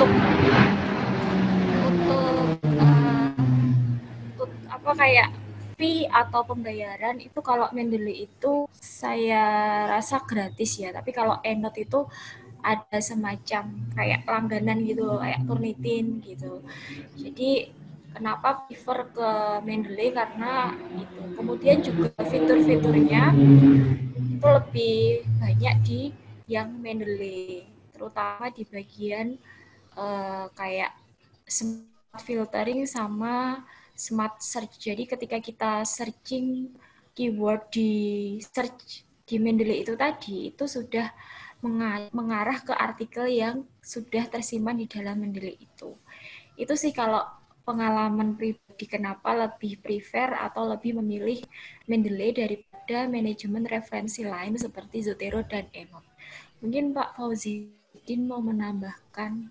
untuk, uh, untuk apa kayak fee atau pembayaran itu kalau Mendeley itu saya rasa gratis ya, tapi kalau EndNote itu ada semacam kayak langganan gitu loh, kayak Turnitin gitu. Jadi kenapa prefer ke Mendeley karena itu. Kemudian juga fitur-fiturnya itu lebih banyak di yang Mendeley, terutama di bagian uh, kayak filtering sama smart search. Jadi ketika kita searching keyword di search di Mendeley itu tadi, itu sudah mengarah ke artikel yang sudah tersimpan di dalam Mendeley itu. Itu sih kalau pengalaman pribadi kenapa lebih prefer atau lebih memilih Mendeley daripada manajemen referensi lain seperti Zotero dan Emot. Mungkin Pak Fauzidin mau menambahkan.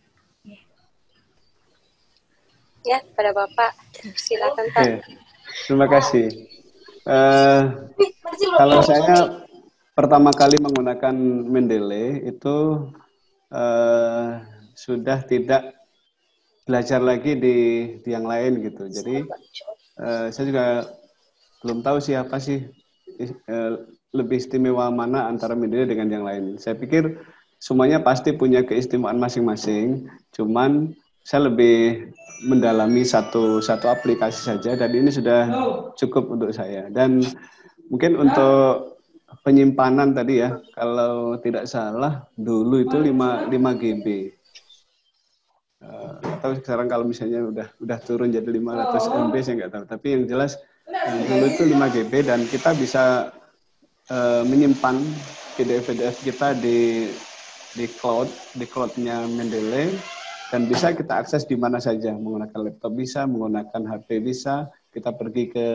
Ya, pada Bapak. Silakan Pak. Oke, terima kasih. Uh, kalau saya pertama kali menggunakan Mendeley itu uh, sudah tidak belajar lagi di, di yang lain gitu. Jadi uh, saya juga belum tahu siapa sih uh, lebih istimewa mana antara Mendeley dengan yang lain. Saya pikir semuanya pasti punya keistimewaan masing-masing. Cuman saya lebih mendalami satu satu aplikasi saja dan ini sudah cukup untuk saya. Dan mungkin untuk penyimpanan tadi ya, kalau tidak salah dulu itu lima G B. Uh, atau sekarang kalau misalnya udah udah turun jadi lima ratus M B saya nggak tahu. Tapi yang jelas yang dulu itu lima G B dan kita bisa uh, menyimpan P D F P D F kita di di cloud, di cloudnya Mendeley. Dan bisa kita akses di mana saja, menggunakan laptop bisa, menggunakan H P bisa, kita pergi ke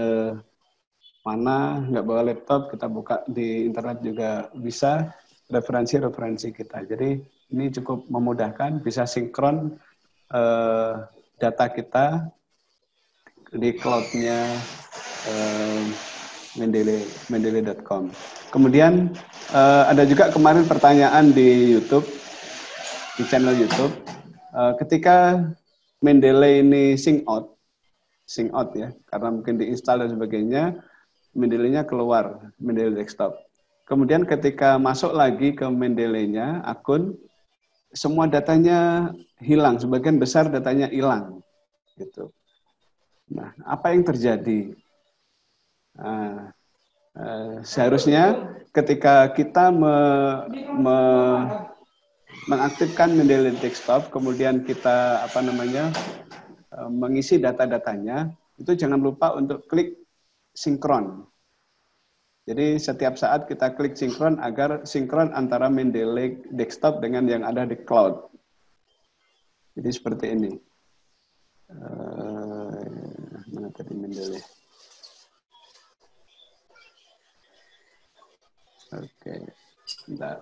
mana, nggak bawa laptop, kita buka di internet juga bisa, referensi-referensi kita. Jadi ini cukup memudahkan, bisa sinkron eh, data kita di cloud-nya eh, Mendeley, mendeley dot com. Kemudian eh, ada juga kemarin pertanyaan di YouTube, di channel YouTube, Uh, ketika Mendeley ini sync out, sync out ya, karena mungkin diinstal dan sebagainya, Mendeley-nya keluar, Mendeley desktop. Kemudian ketika masuk lagi ke Mendeley-nya, akun, semua datanya hilang, sebagian besar datanya hilang, gitu. Nah, apa yang terjadi? Uh, uh, seharusnya ketika kita me, me mengaktifkan Mendeley desktop, kemudian kita apa namanya mengisi data-datanya, itu jangan lupa untuk klik sinkron. Jadi setiap saat kita klik sinkron agar sinkron antara Mendeley desktop dengan yang ada di cloud. Jadi seperti ini. Uh, mana tadi Mendeley? Oke, okay. Bentar.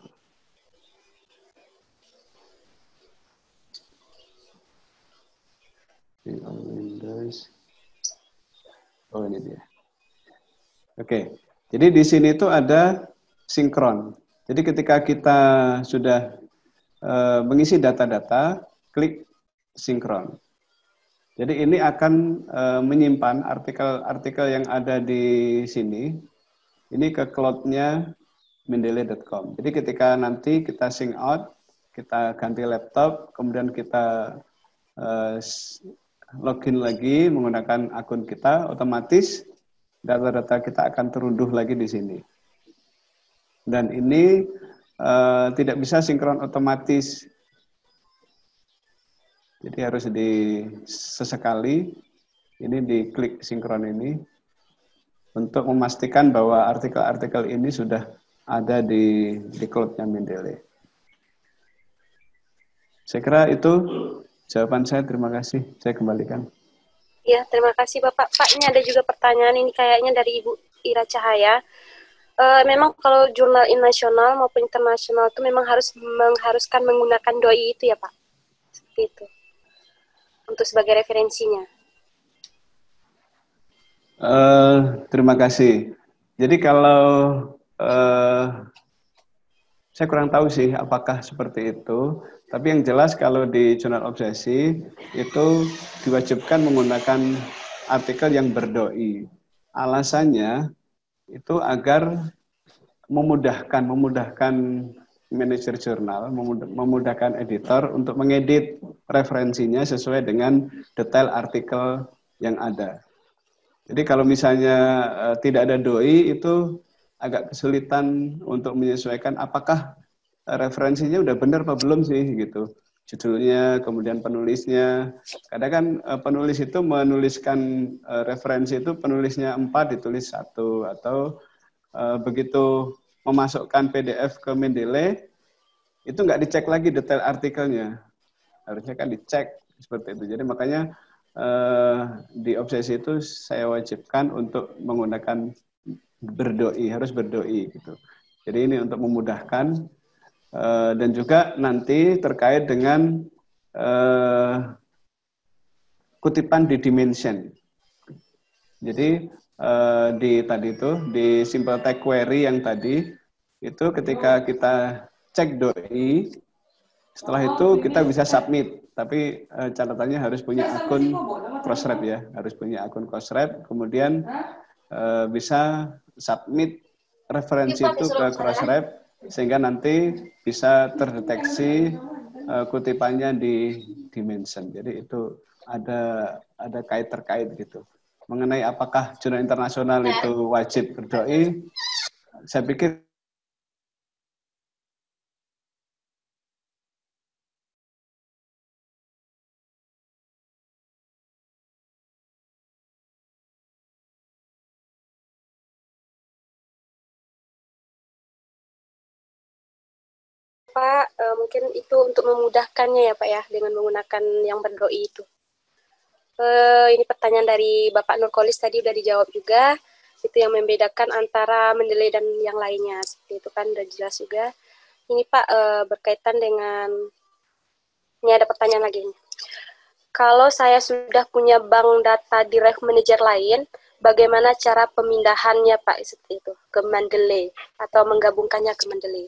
Windows. Oh ini dia. Oke, jadi di sini tuh ada sinkron. Jadi ketika kita sudah uh, mengisi data-data, klik sinkron. Jadi ini akan uh, menyimpan artikel-artikel yang ada di sini. Ini ke cloud-nya mendeley dot com. Jadi ketika nanti kita sync out, kita ganti laptop, kemudian kita uh, login lagi menggunakan akun kita, otomatis data-data kita akan terunduh lagi di sini. Dan ini uh, tidak bisa sinkron otomatis. Jadi harus di sesekali ini diklik sinkron ini untuk memastikan bahwa artikel-artikel ini sudah ada di di cloud-nya Mendeley. Saya kira itu jawaban saya. Terima kasih. Saya kembalikan. Ya, terima kasih Bapak. Pak, ini ada juga pertanyaan ini kayaknya dari Ibu Ira Cahaya. E, memang kalau jurnal nasional maupun internasional itu memang harus mengharuskan menggunakan doi itu ya Pak? Seperti itu. Untuk sebagai referensinya. Uh, terima kasih. Jadi kalau uh, saya kurang tahu sih apakah seperti itu. Tapi yang jelas kalau di jurnal obsesi itu diwajibkan menggunakan artikel yang berdoi. Alasannya itu agar memudahkan memudahkan manajer jurnal, memudahkan editor untuk mengedit referensinya sesuai dengan detail artikel yang ada. Jadi kalau misalnya uh, tidak ada doi itu agak kesulitan untuk menyesuaikan apakah referensinya udah benar apa belum sih gitu. judulnya, kemudian penulisnya. Kadang kan uh, penulis itu menuliskan uh, referensi itu penulisnya empat ditulis satu, atau uh, begitu memasukkan P D F ke Mendeley itu nggak dicek lagi detail artikelnya, harusnya kan dicek seperti itu. Jadi makanya uh, di obsesi itu saya wajibkan untuk menggunakan berdoi, harus berdoi gitu. Jadi ini untuk memudahkan. Uh, dan juga nanti terkait dengan uh, kutipan di dimension. Jadi uh, di tadi itu di simple text query yang tadi itu ketika kita cek doi, setelah itu kita bisa submit. Tapi uh, catatannya harus punya akun Crossref ya, harus punya akun Crossref. Kemudian uh, bisa submit referensi itu ke Crossref, sehingga nanti bisa terdeteksi uh, kutipannya di dimension. Jadi itu ada ada kait terkait gitu. Mengenai apakah jurnal internasional itu wajib berdoi, saya pikir Pak, uh, mungkin itu untuk memudahkannya ya Pak ya, dengan menggunakan yang berdoi itu. Uh, ini pertanyaan dari Bapak Nurkolis tadi udah dijawab juga, itu yang membedakan antara Mendeley dan yang lainnya, seperti itu kan udah jelas juga. Ini Pak, uh, berkaitan dengan, ini ada pertanyaan lagi. Kalau saya sudah punya bank data di Ref Manager lain, bagaimana cara pemindahannya Pak, seperti itu, ke Mendeley, atau menggabungkannya ke Mendeley?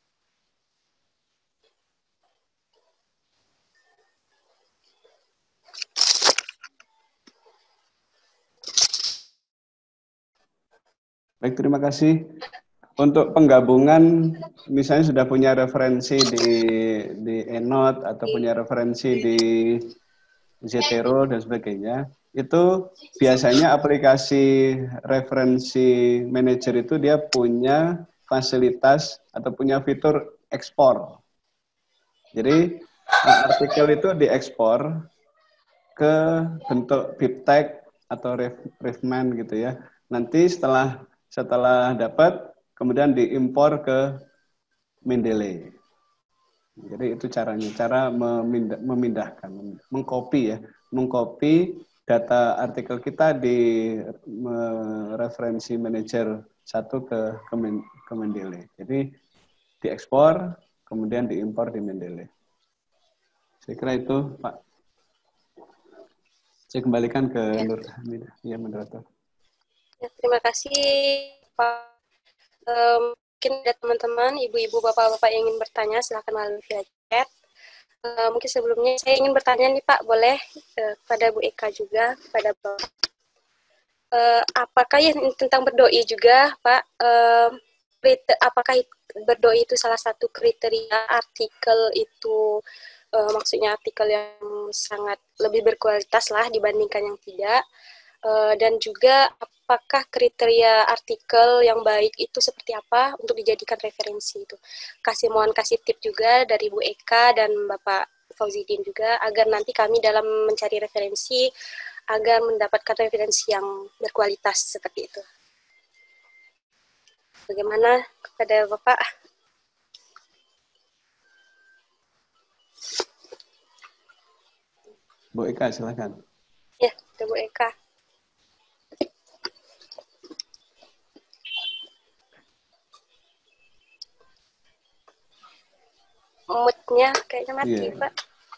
baik, terima kasih. Untuk penggabungan, misalnya sudah punya referensi di di EndNote atau punya referensi di Zotero dan sebagainya, itu biasanya aplikasi referensi manager itu dia punya fasilitas atau punya fitur ekspor. Jadi artikel itu diekspor ke bentuk bibtex atau ref, refman gitu ya. Nanti setelah setelah dapat, kemudian diimpor ke Mendeley. Jadi itu caranya, cara memindah, memindahkan, mengcopy ya, mengcopy data artikel kita di referensi manager satu ke ke, ke Mendeley. Jadi diekspor, kemudian diimpor di Mendeley. Saya kira itu, Pak. Saya kembalikan ke ya. Nur Hamidah, ya moderator. Ya, terima kasih Pak. Um, mungkin ada teman-teman, ibu-ibu, bapak-bapak yang ingin bertanya, silakan melalui via chat. Uh, mungkin sebelumnya saya ingin bertanya nih Pak, boleh uh, kepada Bu Eka juga, kepada Bapak. Uh, apakah ya tentang berdoi juga Pak, uh, apakah berdoi itu salah satu kriteria artikel itu, uh, maksudnya artikel yang sangat lebih berkualitas lah dibandingkan yang tidak, uh, dan juga apakah kriteria artikel yang baik itu seperti apa untuk dijadikan referensi itu. Kasih mohon kasih tip juga dari Bu Eka dan Bapak Fauzidin juga, agar nanti kami dalam mencari referensi, agar mendapatkan referensi yang berkualitas seperti itu. Bagaimana kepada Bapak? Bu Eka, silakan. Ya, Bu Eka. Moodnya kayaknya mati, yeah. Pak.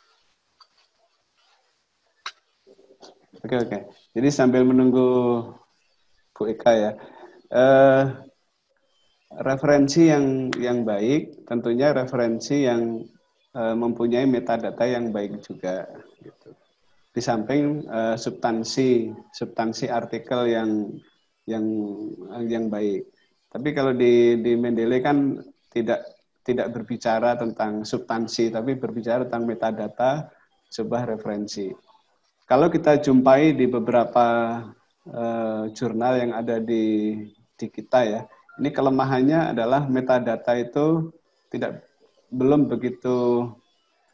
Oke, oke. Jadi sambil menunggu Bu Eka ya, eh, referensi yang yang baik, tentunya referensi yang eh, mempunyai metadata yang baik juga. Gitu. Di samping eh, substansi, substansi artikel yang yang yang baik. Tapi kalau di di Mendeley kan tidak tidak berbicara tentang substansi, tapi berbicara tentang metadata sebuah referensi. Kalau kita jumpai di beberapa uh, jurnal yang ada di, di kita ya, ini kelemahannya adalah metadata itu tidak belum begitu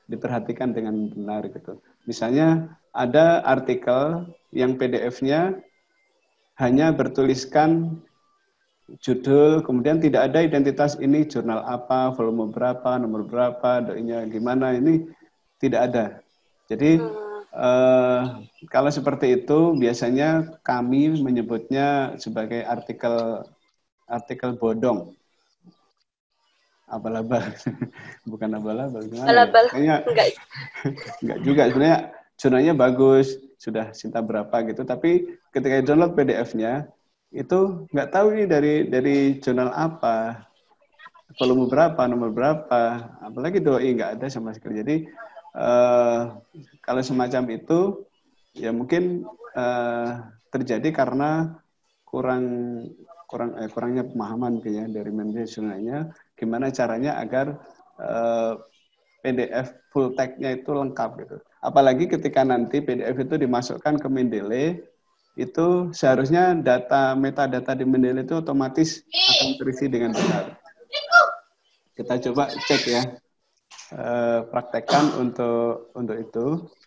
diperhatikan dengan benar gitu. Misalnya ada artikel yang P D F-nya hanya bertuliskan judul, kemudian tidak ada identitas ini jurnal apa, volume berapa, nomor berapa, doinya gimana, ini tidak ada. Jadi eh, kalau seperti itu biasanya kami menyebutnya sebagai artikel artikel bodong. Abal-abal, bukan abal-abal, gimana Abal-abal, ya? Kayaknya enggak. enggak juga, sebenarnya jurnalnya bagus, sudah cinta berapa gitu, tapi ketika download P D F-nya, itu nggak tahu ini dari dari jurnal apa, volume berapa, nomor berapa, apalagi doi nggak ada sama sekali. Jadi eh, kalau semacam itu, ya mungkin eh, terjadi karena kurang kurang eh, kurangnya pemahaman ya dari manajemennya, gimana caranya agar eh, P D F full text-nya itu lengkap gitu. Apalagi ketika nanti P D F itu dimasukkan ke Mendeley, itu seharusnya data metadata di Mendeley itu otomatis akan terisi dengan benar. Kita coba cek ya, eh, praktekkan untuk untuk itu.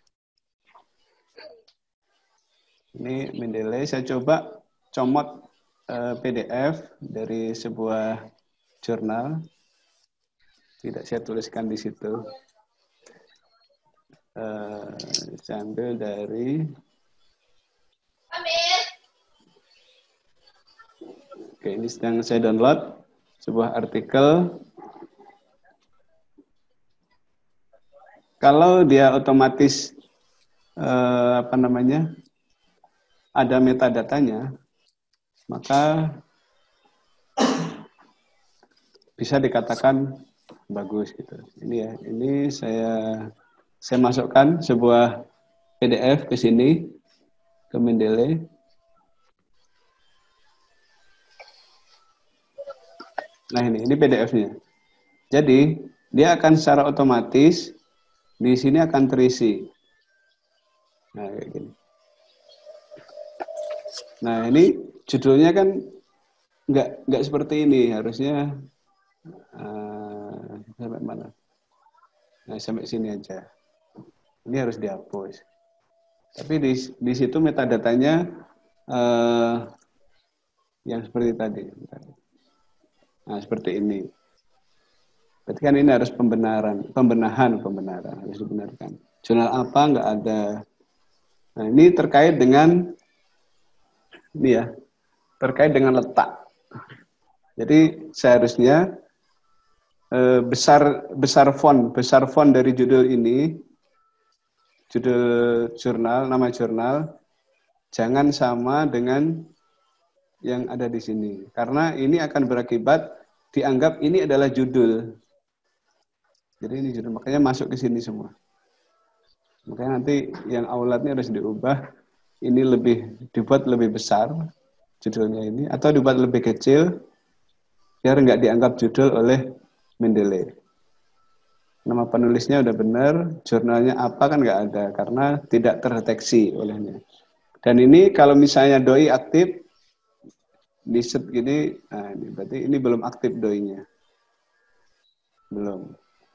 Ini Mendeley, saya coba comot P D F dari sebuah jurnal, tidak saya tuliskan di situ. Uh, saya ambil dari, oke, ini sedang saya download sebuah artikel. Kalau dia otomatis uh, apa namanya ada metadatanya, maka bisa dikatakan bagus gitu. Ini ya, ini saya saya masukkan sebuah P D F ke sini ke Mendeley. Nah ini, ini P D F-nya. Jadi dia akan secara otomatis di sini akan terisi. Nah kayak gini. Nah ini judulnya kan nggak nggak seperti ini, harusnya uh, sampai mana? Nah sampai sini aja. Ini harus dihapus. Tapi di di situ metadatanya uh, yang seperti tadi. Nah seperti ini. Berarti kan ini harus pembenaran, pembenahan, pembenaran harus dibenarkan. Jurnal apa nggak ada. Nah ini terkait dengan ini ya, terkait dengan letak. Jadi seharusnya eh, besar besar font, besar font dari judul ini, judul jurnal, nama jurnal, jangan sama dengan yang ada di sini. Karena ini akan berakibat dianggap ini adalah judul. Jadi ini judul, makanya masuk ke sini semua. Makanya nanti yang aulatnya harus diubah, ini lebih dibuat lebih besar judulnya ini, atau dibuat lebih kecil biar nggak dianggap judul oleh Mendeley. Nama penulisnya udah benar, jurnalnya apa kan nggak ada karena tidak terdeteksi olehnya. Dan ini kalau misalnya doi aktif di set gini, nah ini berarti ini belum aktif doinya, belum.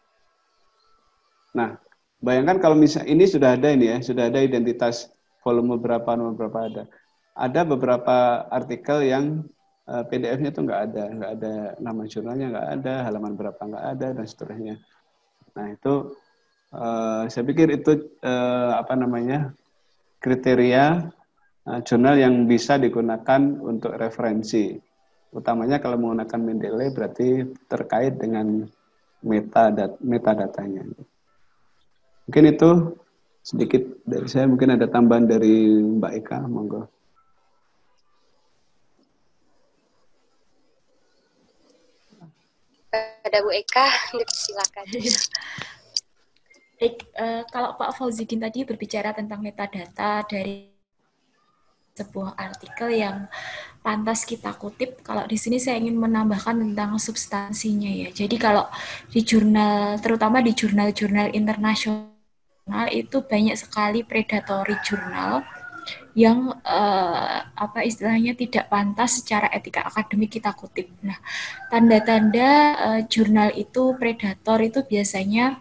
Nah, bayangkan kalau misalnya ini sudah ada ini ya, sudah ada identitas volume berapa, nomor berapa ada. Ada beberapa artikel yang uh, P D F-nya tuh nggak ada, nggak ada nama jurnalnya, nggak ada, halaman berapa nggak ada, dan seterusnya. Nah itu, uh, saya pikir itu uh, apa namanya kriteria uh, jurnal yang bisa digunakan untuk referensi. Utamanya kalau menggunakan Mendeley berarti terkait dengan metadat metadatanya. Mungkin itu sedikit dari saya, mungkin ada tambahan dari Mbak Eka, monggo. Ada Bu Eka, silakan. Baik, uh, kalau Pak Fauzidin tadi berbicara tentang metadata dari sebuah artikel yang pantas kita kutip, kalau di sini saya ingin menambahkan tentang substansinya ya. Jadi kalau di jurnal, terutama di jurnal-jurnal internasional, itu banyak sekali predatory jurnal yang uh, apa istilahnya tidak pantas secara etika akademik kita kutip. Nah, tanda-tanda uh, jurnal itu predator itu biasanya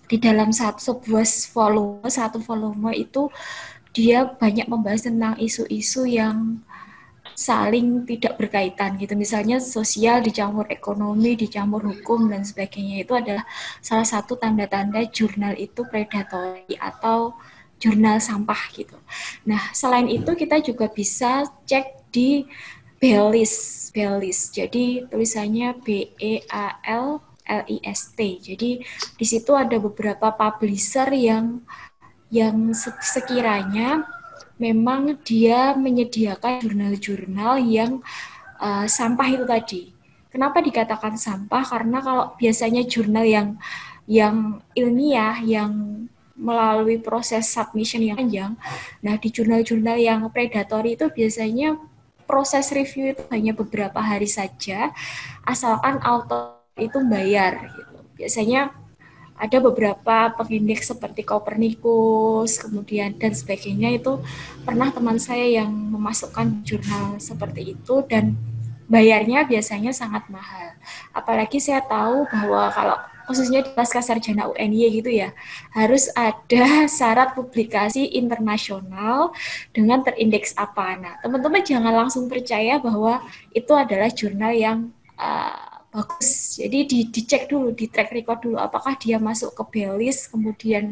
di dalam satu sebuah volume, satu volume itu dia banyak membahas tentang isu-isu yang saling tidak berkaitan gitu. Misalnya sosial dicampur ekonomi, dicampur hukum dan sebagainya. Itu adalah salah satu tanda-tanda jurnal itu predatory atau jurnal sampah gitu. Nah, selain itu kita juga bisa cek di Bellis, Bellis. Jadi tulisannya B E A L L I S T. Jadi di situ ada beberapa publisher yang yang sekiranya memang dia menyediakan jurnal-jurnal yang uh, sampah itu tadi. Kenapa dikatakan sampah? Karena kalau biasanya jurnal yang yang ilmiah, yang melalui proses submission yang panjang, nah di jurnal-jurnal yang predatory itu biasanya proses review itu hanya beberapa hari saja, asalkan author itu bayar. Gitu. Biasanya ada beberapa pengindeks seperti Copernicus, kemudian dan sebagainya itu pernah teman saya yang memasukkan jurnal seperti itu dan bayarnya biasanya sangat mahal. Apalagi saya tahu bahwa kalau khususnya di Pasca Sarjana U N Y gitu ya, harus ada syarat publikasi internasional dengan terindeks apa. Nah, teman-teman jangan langsung percaya bahwa itu adalah jurnal yang uh, bagus. Jadi di, dicek dulu, di track record dulu apakah dia masuk ke Bellis, kemudian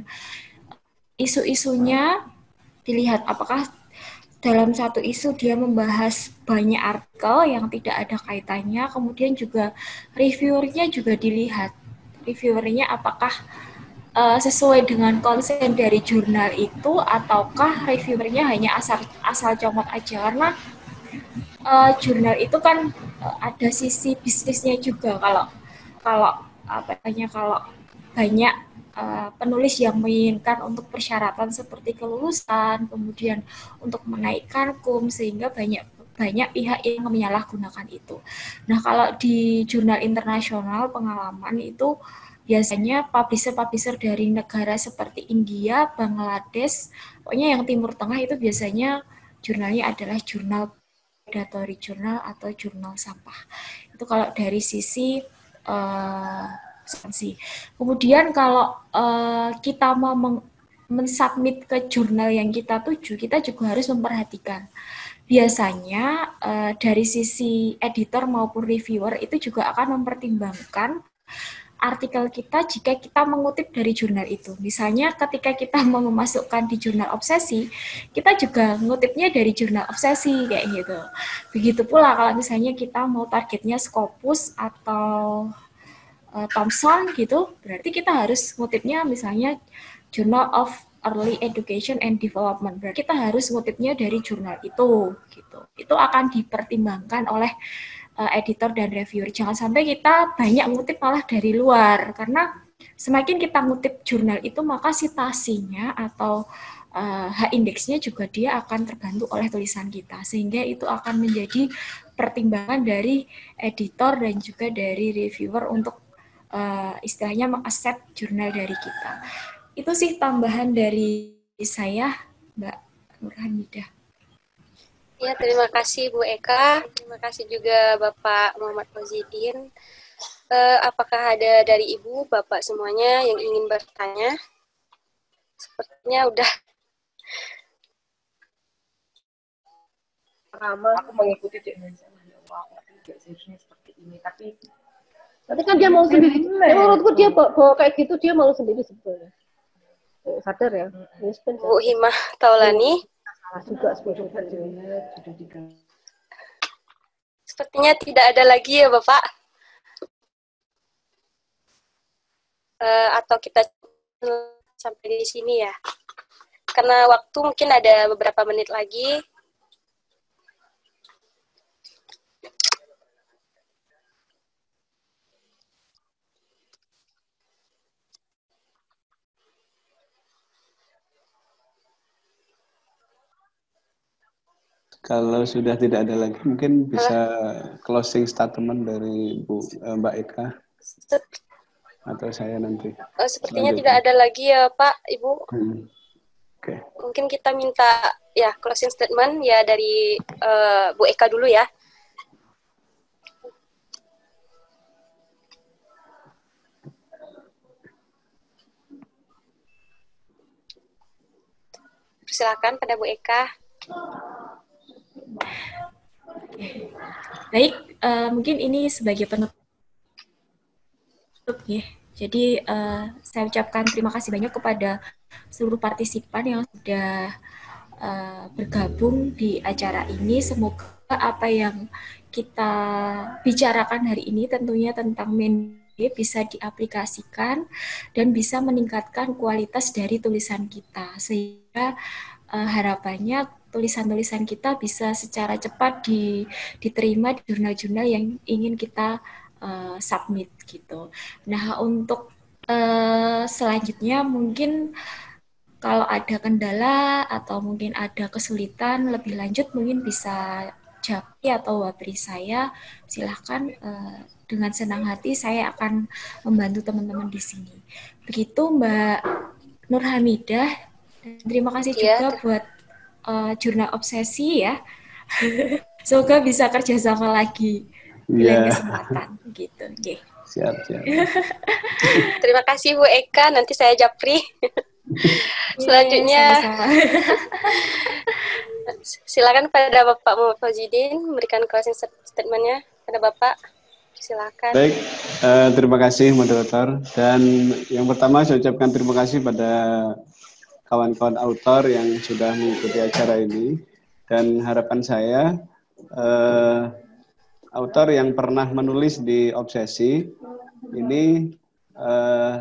isu-isunya dilihat apakah dalam satu isu dia membahas banyak artikel yang tidak ada kaitannya, kemudian juga reviewernya juga dilihat. Reviewernya apakah uh, sesuai dengan konsen dari jurnal itu ataukah reviewernya hanya asal asal comot aja, karena uh, jurnal itu kan uh, ada sisi bisnisnya juga. Kalau kalau apa namanya kalau banyak uh, penulis yang menginginkan untuk persyaratan seperti kelulusan, kemudian untuk menaikkan kum, sehingga banyak banyak pihak yang menyalahgunakan itu. Nah, kalau di jurnal internasional pengalaman itu biasanya publisher-publisher dari negara seperti India, Bangladesh, pokoknya yang Timur Tengah itu biasanya jurnalnya adalah jurnal predatory journal atau jurnal sampah. Itu kalau dari sisi uh, substansi. Kemudian kalau uh, kita mau mensubmit ke jurnal yang kita tuju, kita juga harus memperhatikan. Biasanya uh, dari sisi editor maupun reviewer itu juga akan mempertimbangkan artikel kita jika kita mengutip dari jurnal itu. Misalnya ketika kita mau memasukkan di jurnal obsesi, kita juga ngutipnya dari jurnal obsesi kayak gitu. Begitu pula kalau misalnya kita mau targetnya Scopus atau uh, Thomson gitu, berarti kita harus ngutipnya misalnya Journal of Early Education and Development. Berarti kita harus ngutipnya dari jurnal itu gitu. Itu akan dipertimbangkan oleh editor dan reviewer. Jangan sampai kita banyak ngutip malah dari luar, karena semakin kita ngutip jurnal itu maka citasinya atau uh, H-indeksnya juga dia akan terbantu oleh tulisan kita, sehingga itu akan menjadi pertimbangan dari editor dan juga dari reviewer untuk uh, istilahnya meng-accept jurnal dari kita. Itu sih tambahan dari saya, Mbak Nurhamidah. Ya, terima kasih Bu Eka, terima kasih juga Bapak Muhammad Fauzidin. Uh, apakah ada dari Ibu, Bapak semuanya yang ingin bertanya? Sepertinya udah. Pertama, aku mengikuti Cik Nancy. Tidak seharusnya seperti ini, tapi tapi kan dia mau sendiri. Ya, menurutku dia bawa kayak gitu, dia mau sendiri sebetulnya. Sadar ya. Hmm. Bu Himah Taulani. Juga sepertinya tidak ada lagi ya Bapak, uh, atau kita sampai di sini ya, karena waktu mungkin ada beberapa menit lagi. Kalau sudah tidak ada lagi, mungkin bisa closing statement dari Bu Mbak Eka atau saya nanti. Uh, sepertinya tidak ada lagi ya Pak, Ibu. Hmm. Oke. Okay. Mungkin kita minta ya closing statement ya dari uh, Bu Eka dulu ya. Silakan pada Bu Eka. Baik, uh, mungkin ini sebagai penutup ya. Jadi uh, saya ucapkan terima kasih banyak kepada seluruh partisipan yang sudah uh, bergabung di acara ini. Semoga apa yang kita bicarakan hari ini tentunya tentang Mende bisa diaplikasikan dan bisa meningkatkan kualitas dari tulisan kita, sehingga uh, harapannya tulisan-tulisan kita bisa secara cepat di, diterima di jurnal-jurnal yang ingin kita uh, submit gitu. Nah, untuk uh, selanjutnya mungkin kalau ada kendala atau mungkin ada kesulitan lebih lanjut mungkin bisa Japri atau Wapri saya, silahkan uh, dengan senang hati saya akan membantu teman-teman di sini. Begitu Mbak Nur Hamidah, terima kasih Ya, juga buat uh, Jurnal Obsesi ya. Semoga bisa kerjasama lagi di lain Iya. kesempatan gitu. Okay. Siap, siap. Terima kasih Bu Eka, nanti saya Japri. Selanjutnya, Sama-sama. silakan pada Bapak Muhammad Fauziddin memberikan closing statement-nya. Pada Bapak, silakan. Baik, uh, terima kasih moderator. Dan yang pertama saya ucapkan terima kasih pada kawan-kawan autor yang sudah mengikuti acara ini. Dan harapan saya, uh, autor yang pernah menulis di Obsesi ini uh,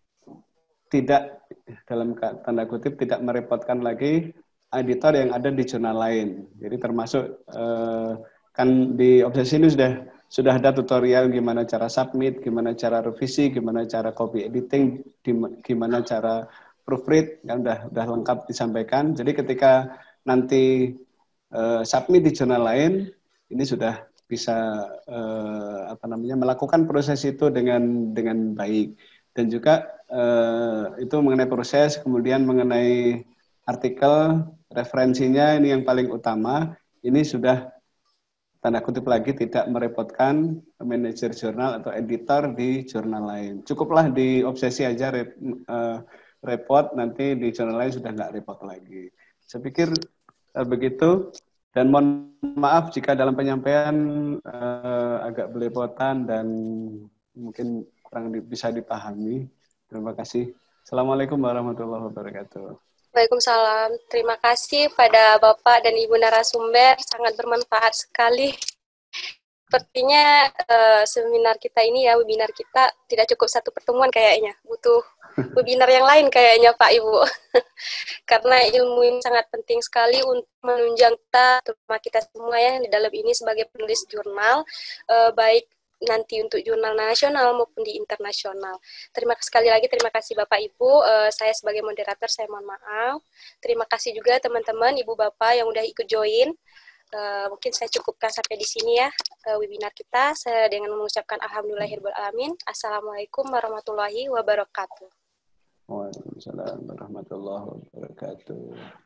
tidak, dalam tanda kutip, tidak merepotkan lagi editor yang ada di jurnal lain. Jadi termasuk uh, kan di Obsesi ini sudah sudah ada tutorial gimana cara submit, gimana cara revisi, gimana cara copy editing, gimana cara proofread, kan udah udah lengkap disampaikan. Jadi ketika nanti uh, submit di jurnal lain, ini sudah bisa uh, apa namanya melakukan proses itu dengan dengan baik. Dan juga uh, itu mengenai proses, kemudian mengenai artikel, referensinya ini yang paling utama. Ini sudah tanda kutip lagi tidak merepotkan manajer jurnal atau editor di jurnal lain. Cukuplah di Obsesi aja rep, uh, repot, nanti di jurnal lain sudah nggak repot lagi. Saya pikir uh, begitu, dan mohon maaf jika dalam penyampaian uh, agak belepotan dan mungkin kurang di, bisa dipahami. Terima kasih. Assalamualaikum warahmatullahi wabarakatuh. Waalaikumsalam. Terima kasih pada Bapak dan Ibu narasumber, sangat bermanfaat sekali. Sepertinya uh, seminar kita ini ya, webinar kita tidak cukup satu pertemuan kayaknya, butuh webinar yang lain kayaknya Pak Ibu. Karena ilmu ini sangat penting sekali untuk menunjang kita, terutama kita semua ya di dalam ini sebagai penulis jurnal, uh, baik nanti untuk jurnal nasional maupun di internasional. Terima kasih sekali lagi, terima kasih Bapak Ibu. Uh, saya sebagai moderator, saya mohon maaf. Terima kasih juga teman-teman, Ibu Bapak yang udah ikut join. Uh, mungkin saya cukupkan sampai di sini ya uh, webinar kita. Saya dengan mengucapkan alhamdulillahirabbil alamin. Assalamualaikum warahmatullahi wabarakatuh. Waalaikumsalam warahmatullahi wabarakatuh.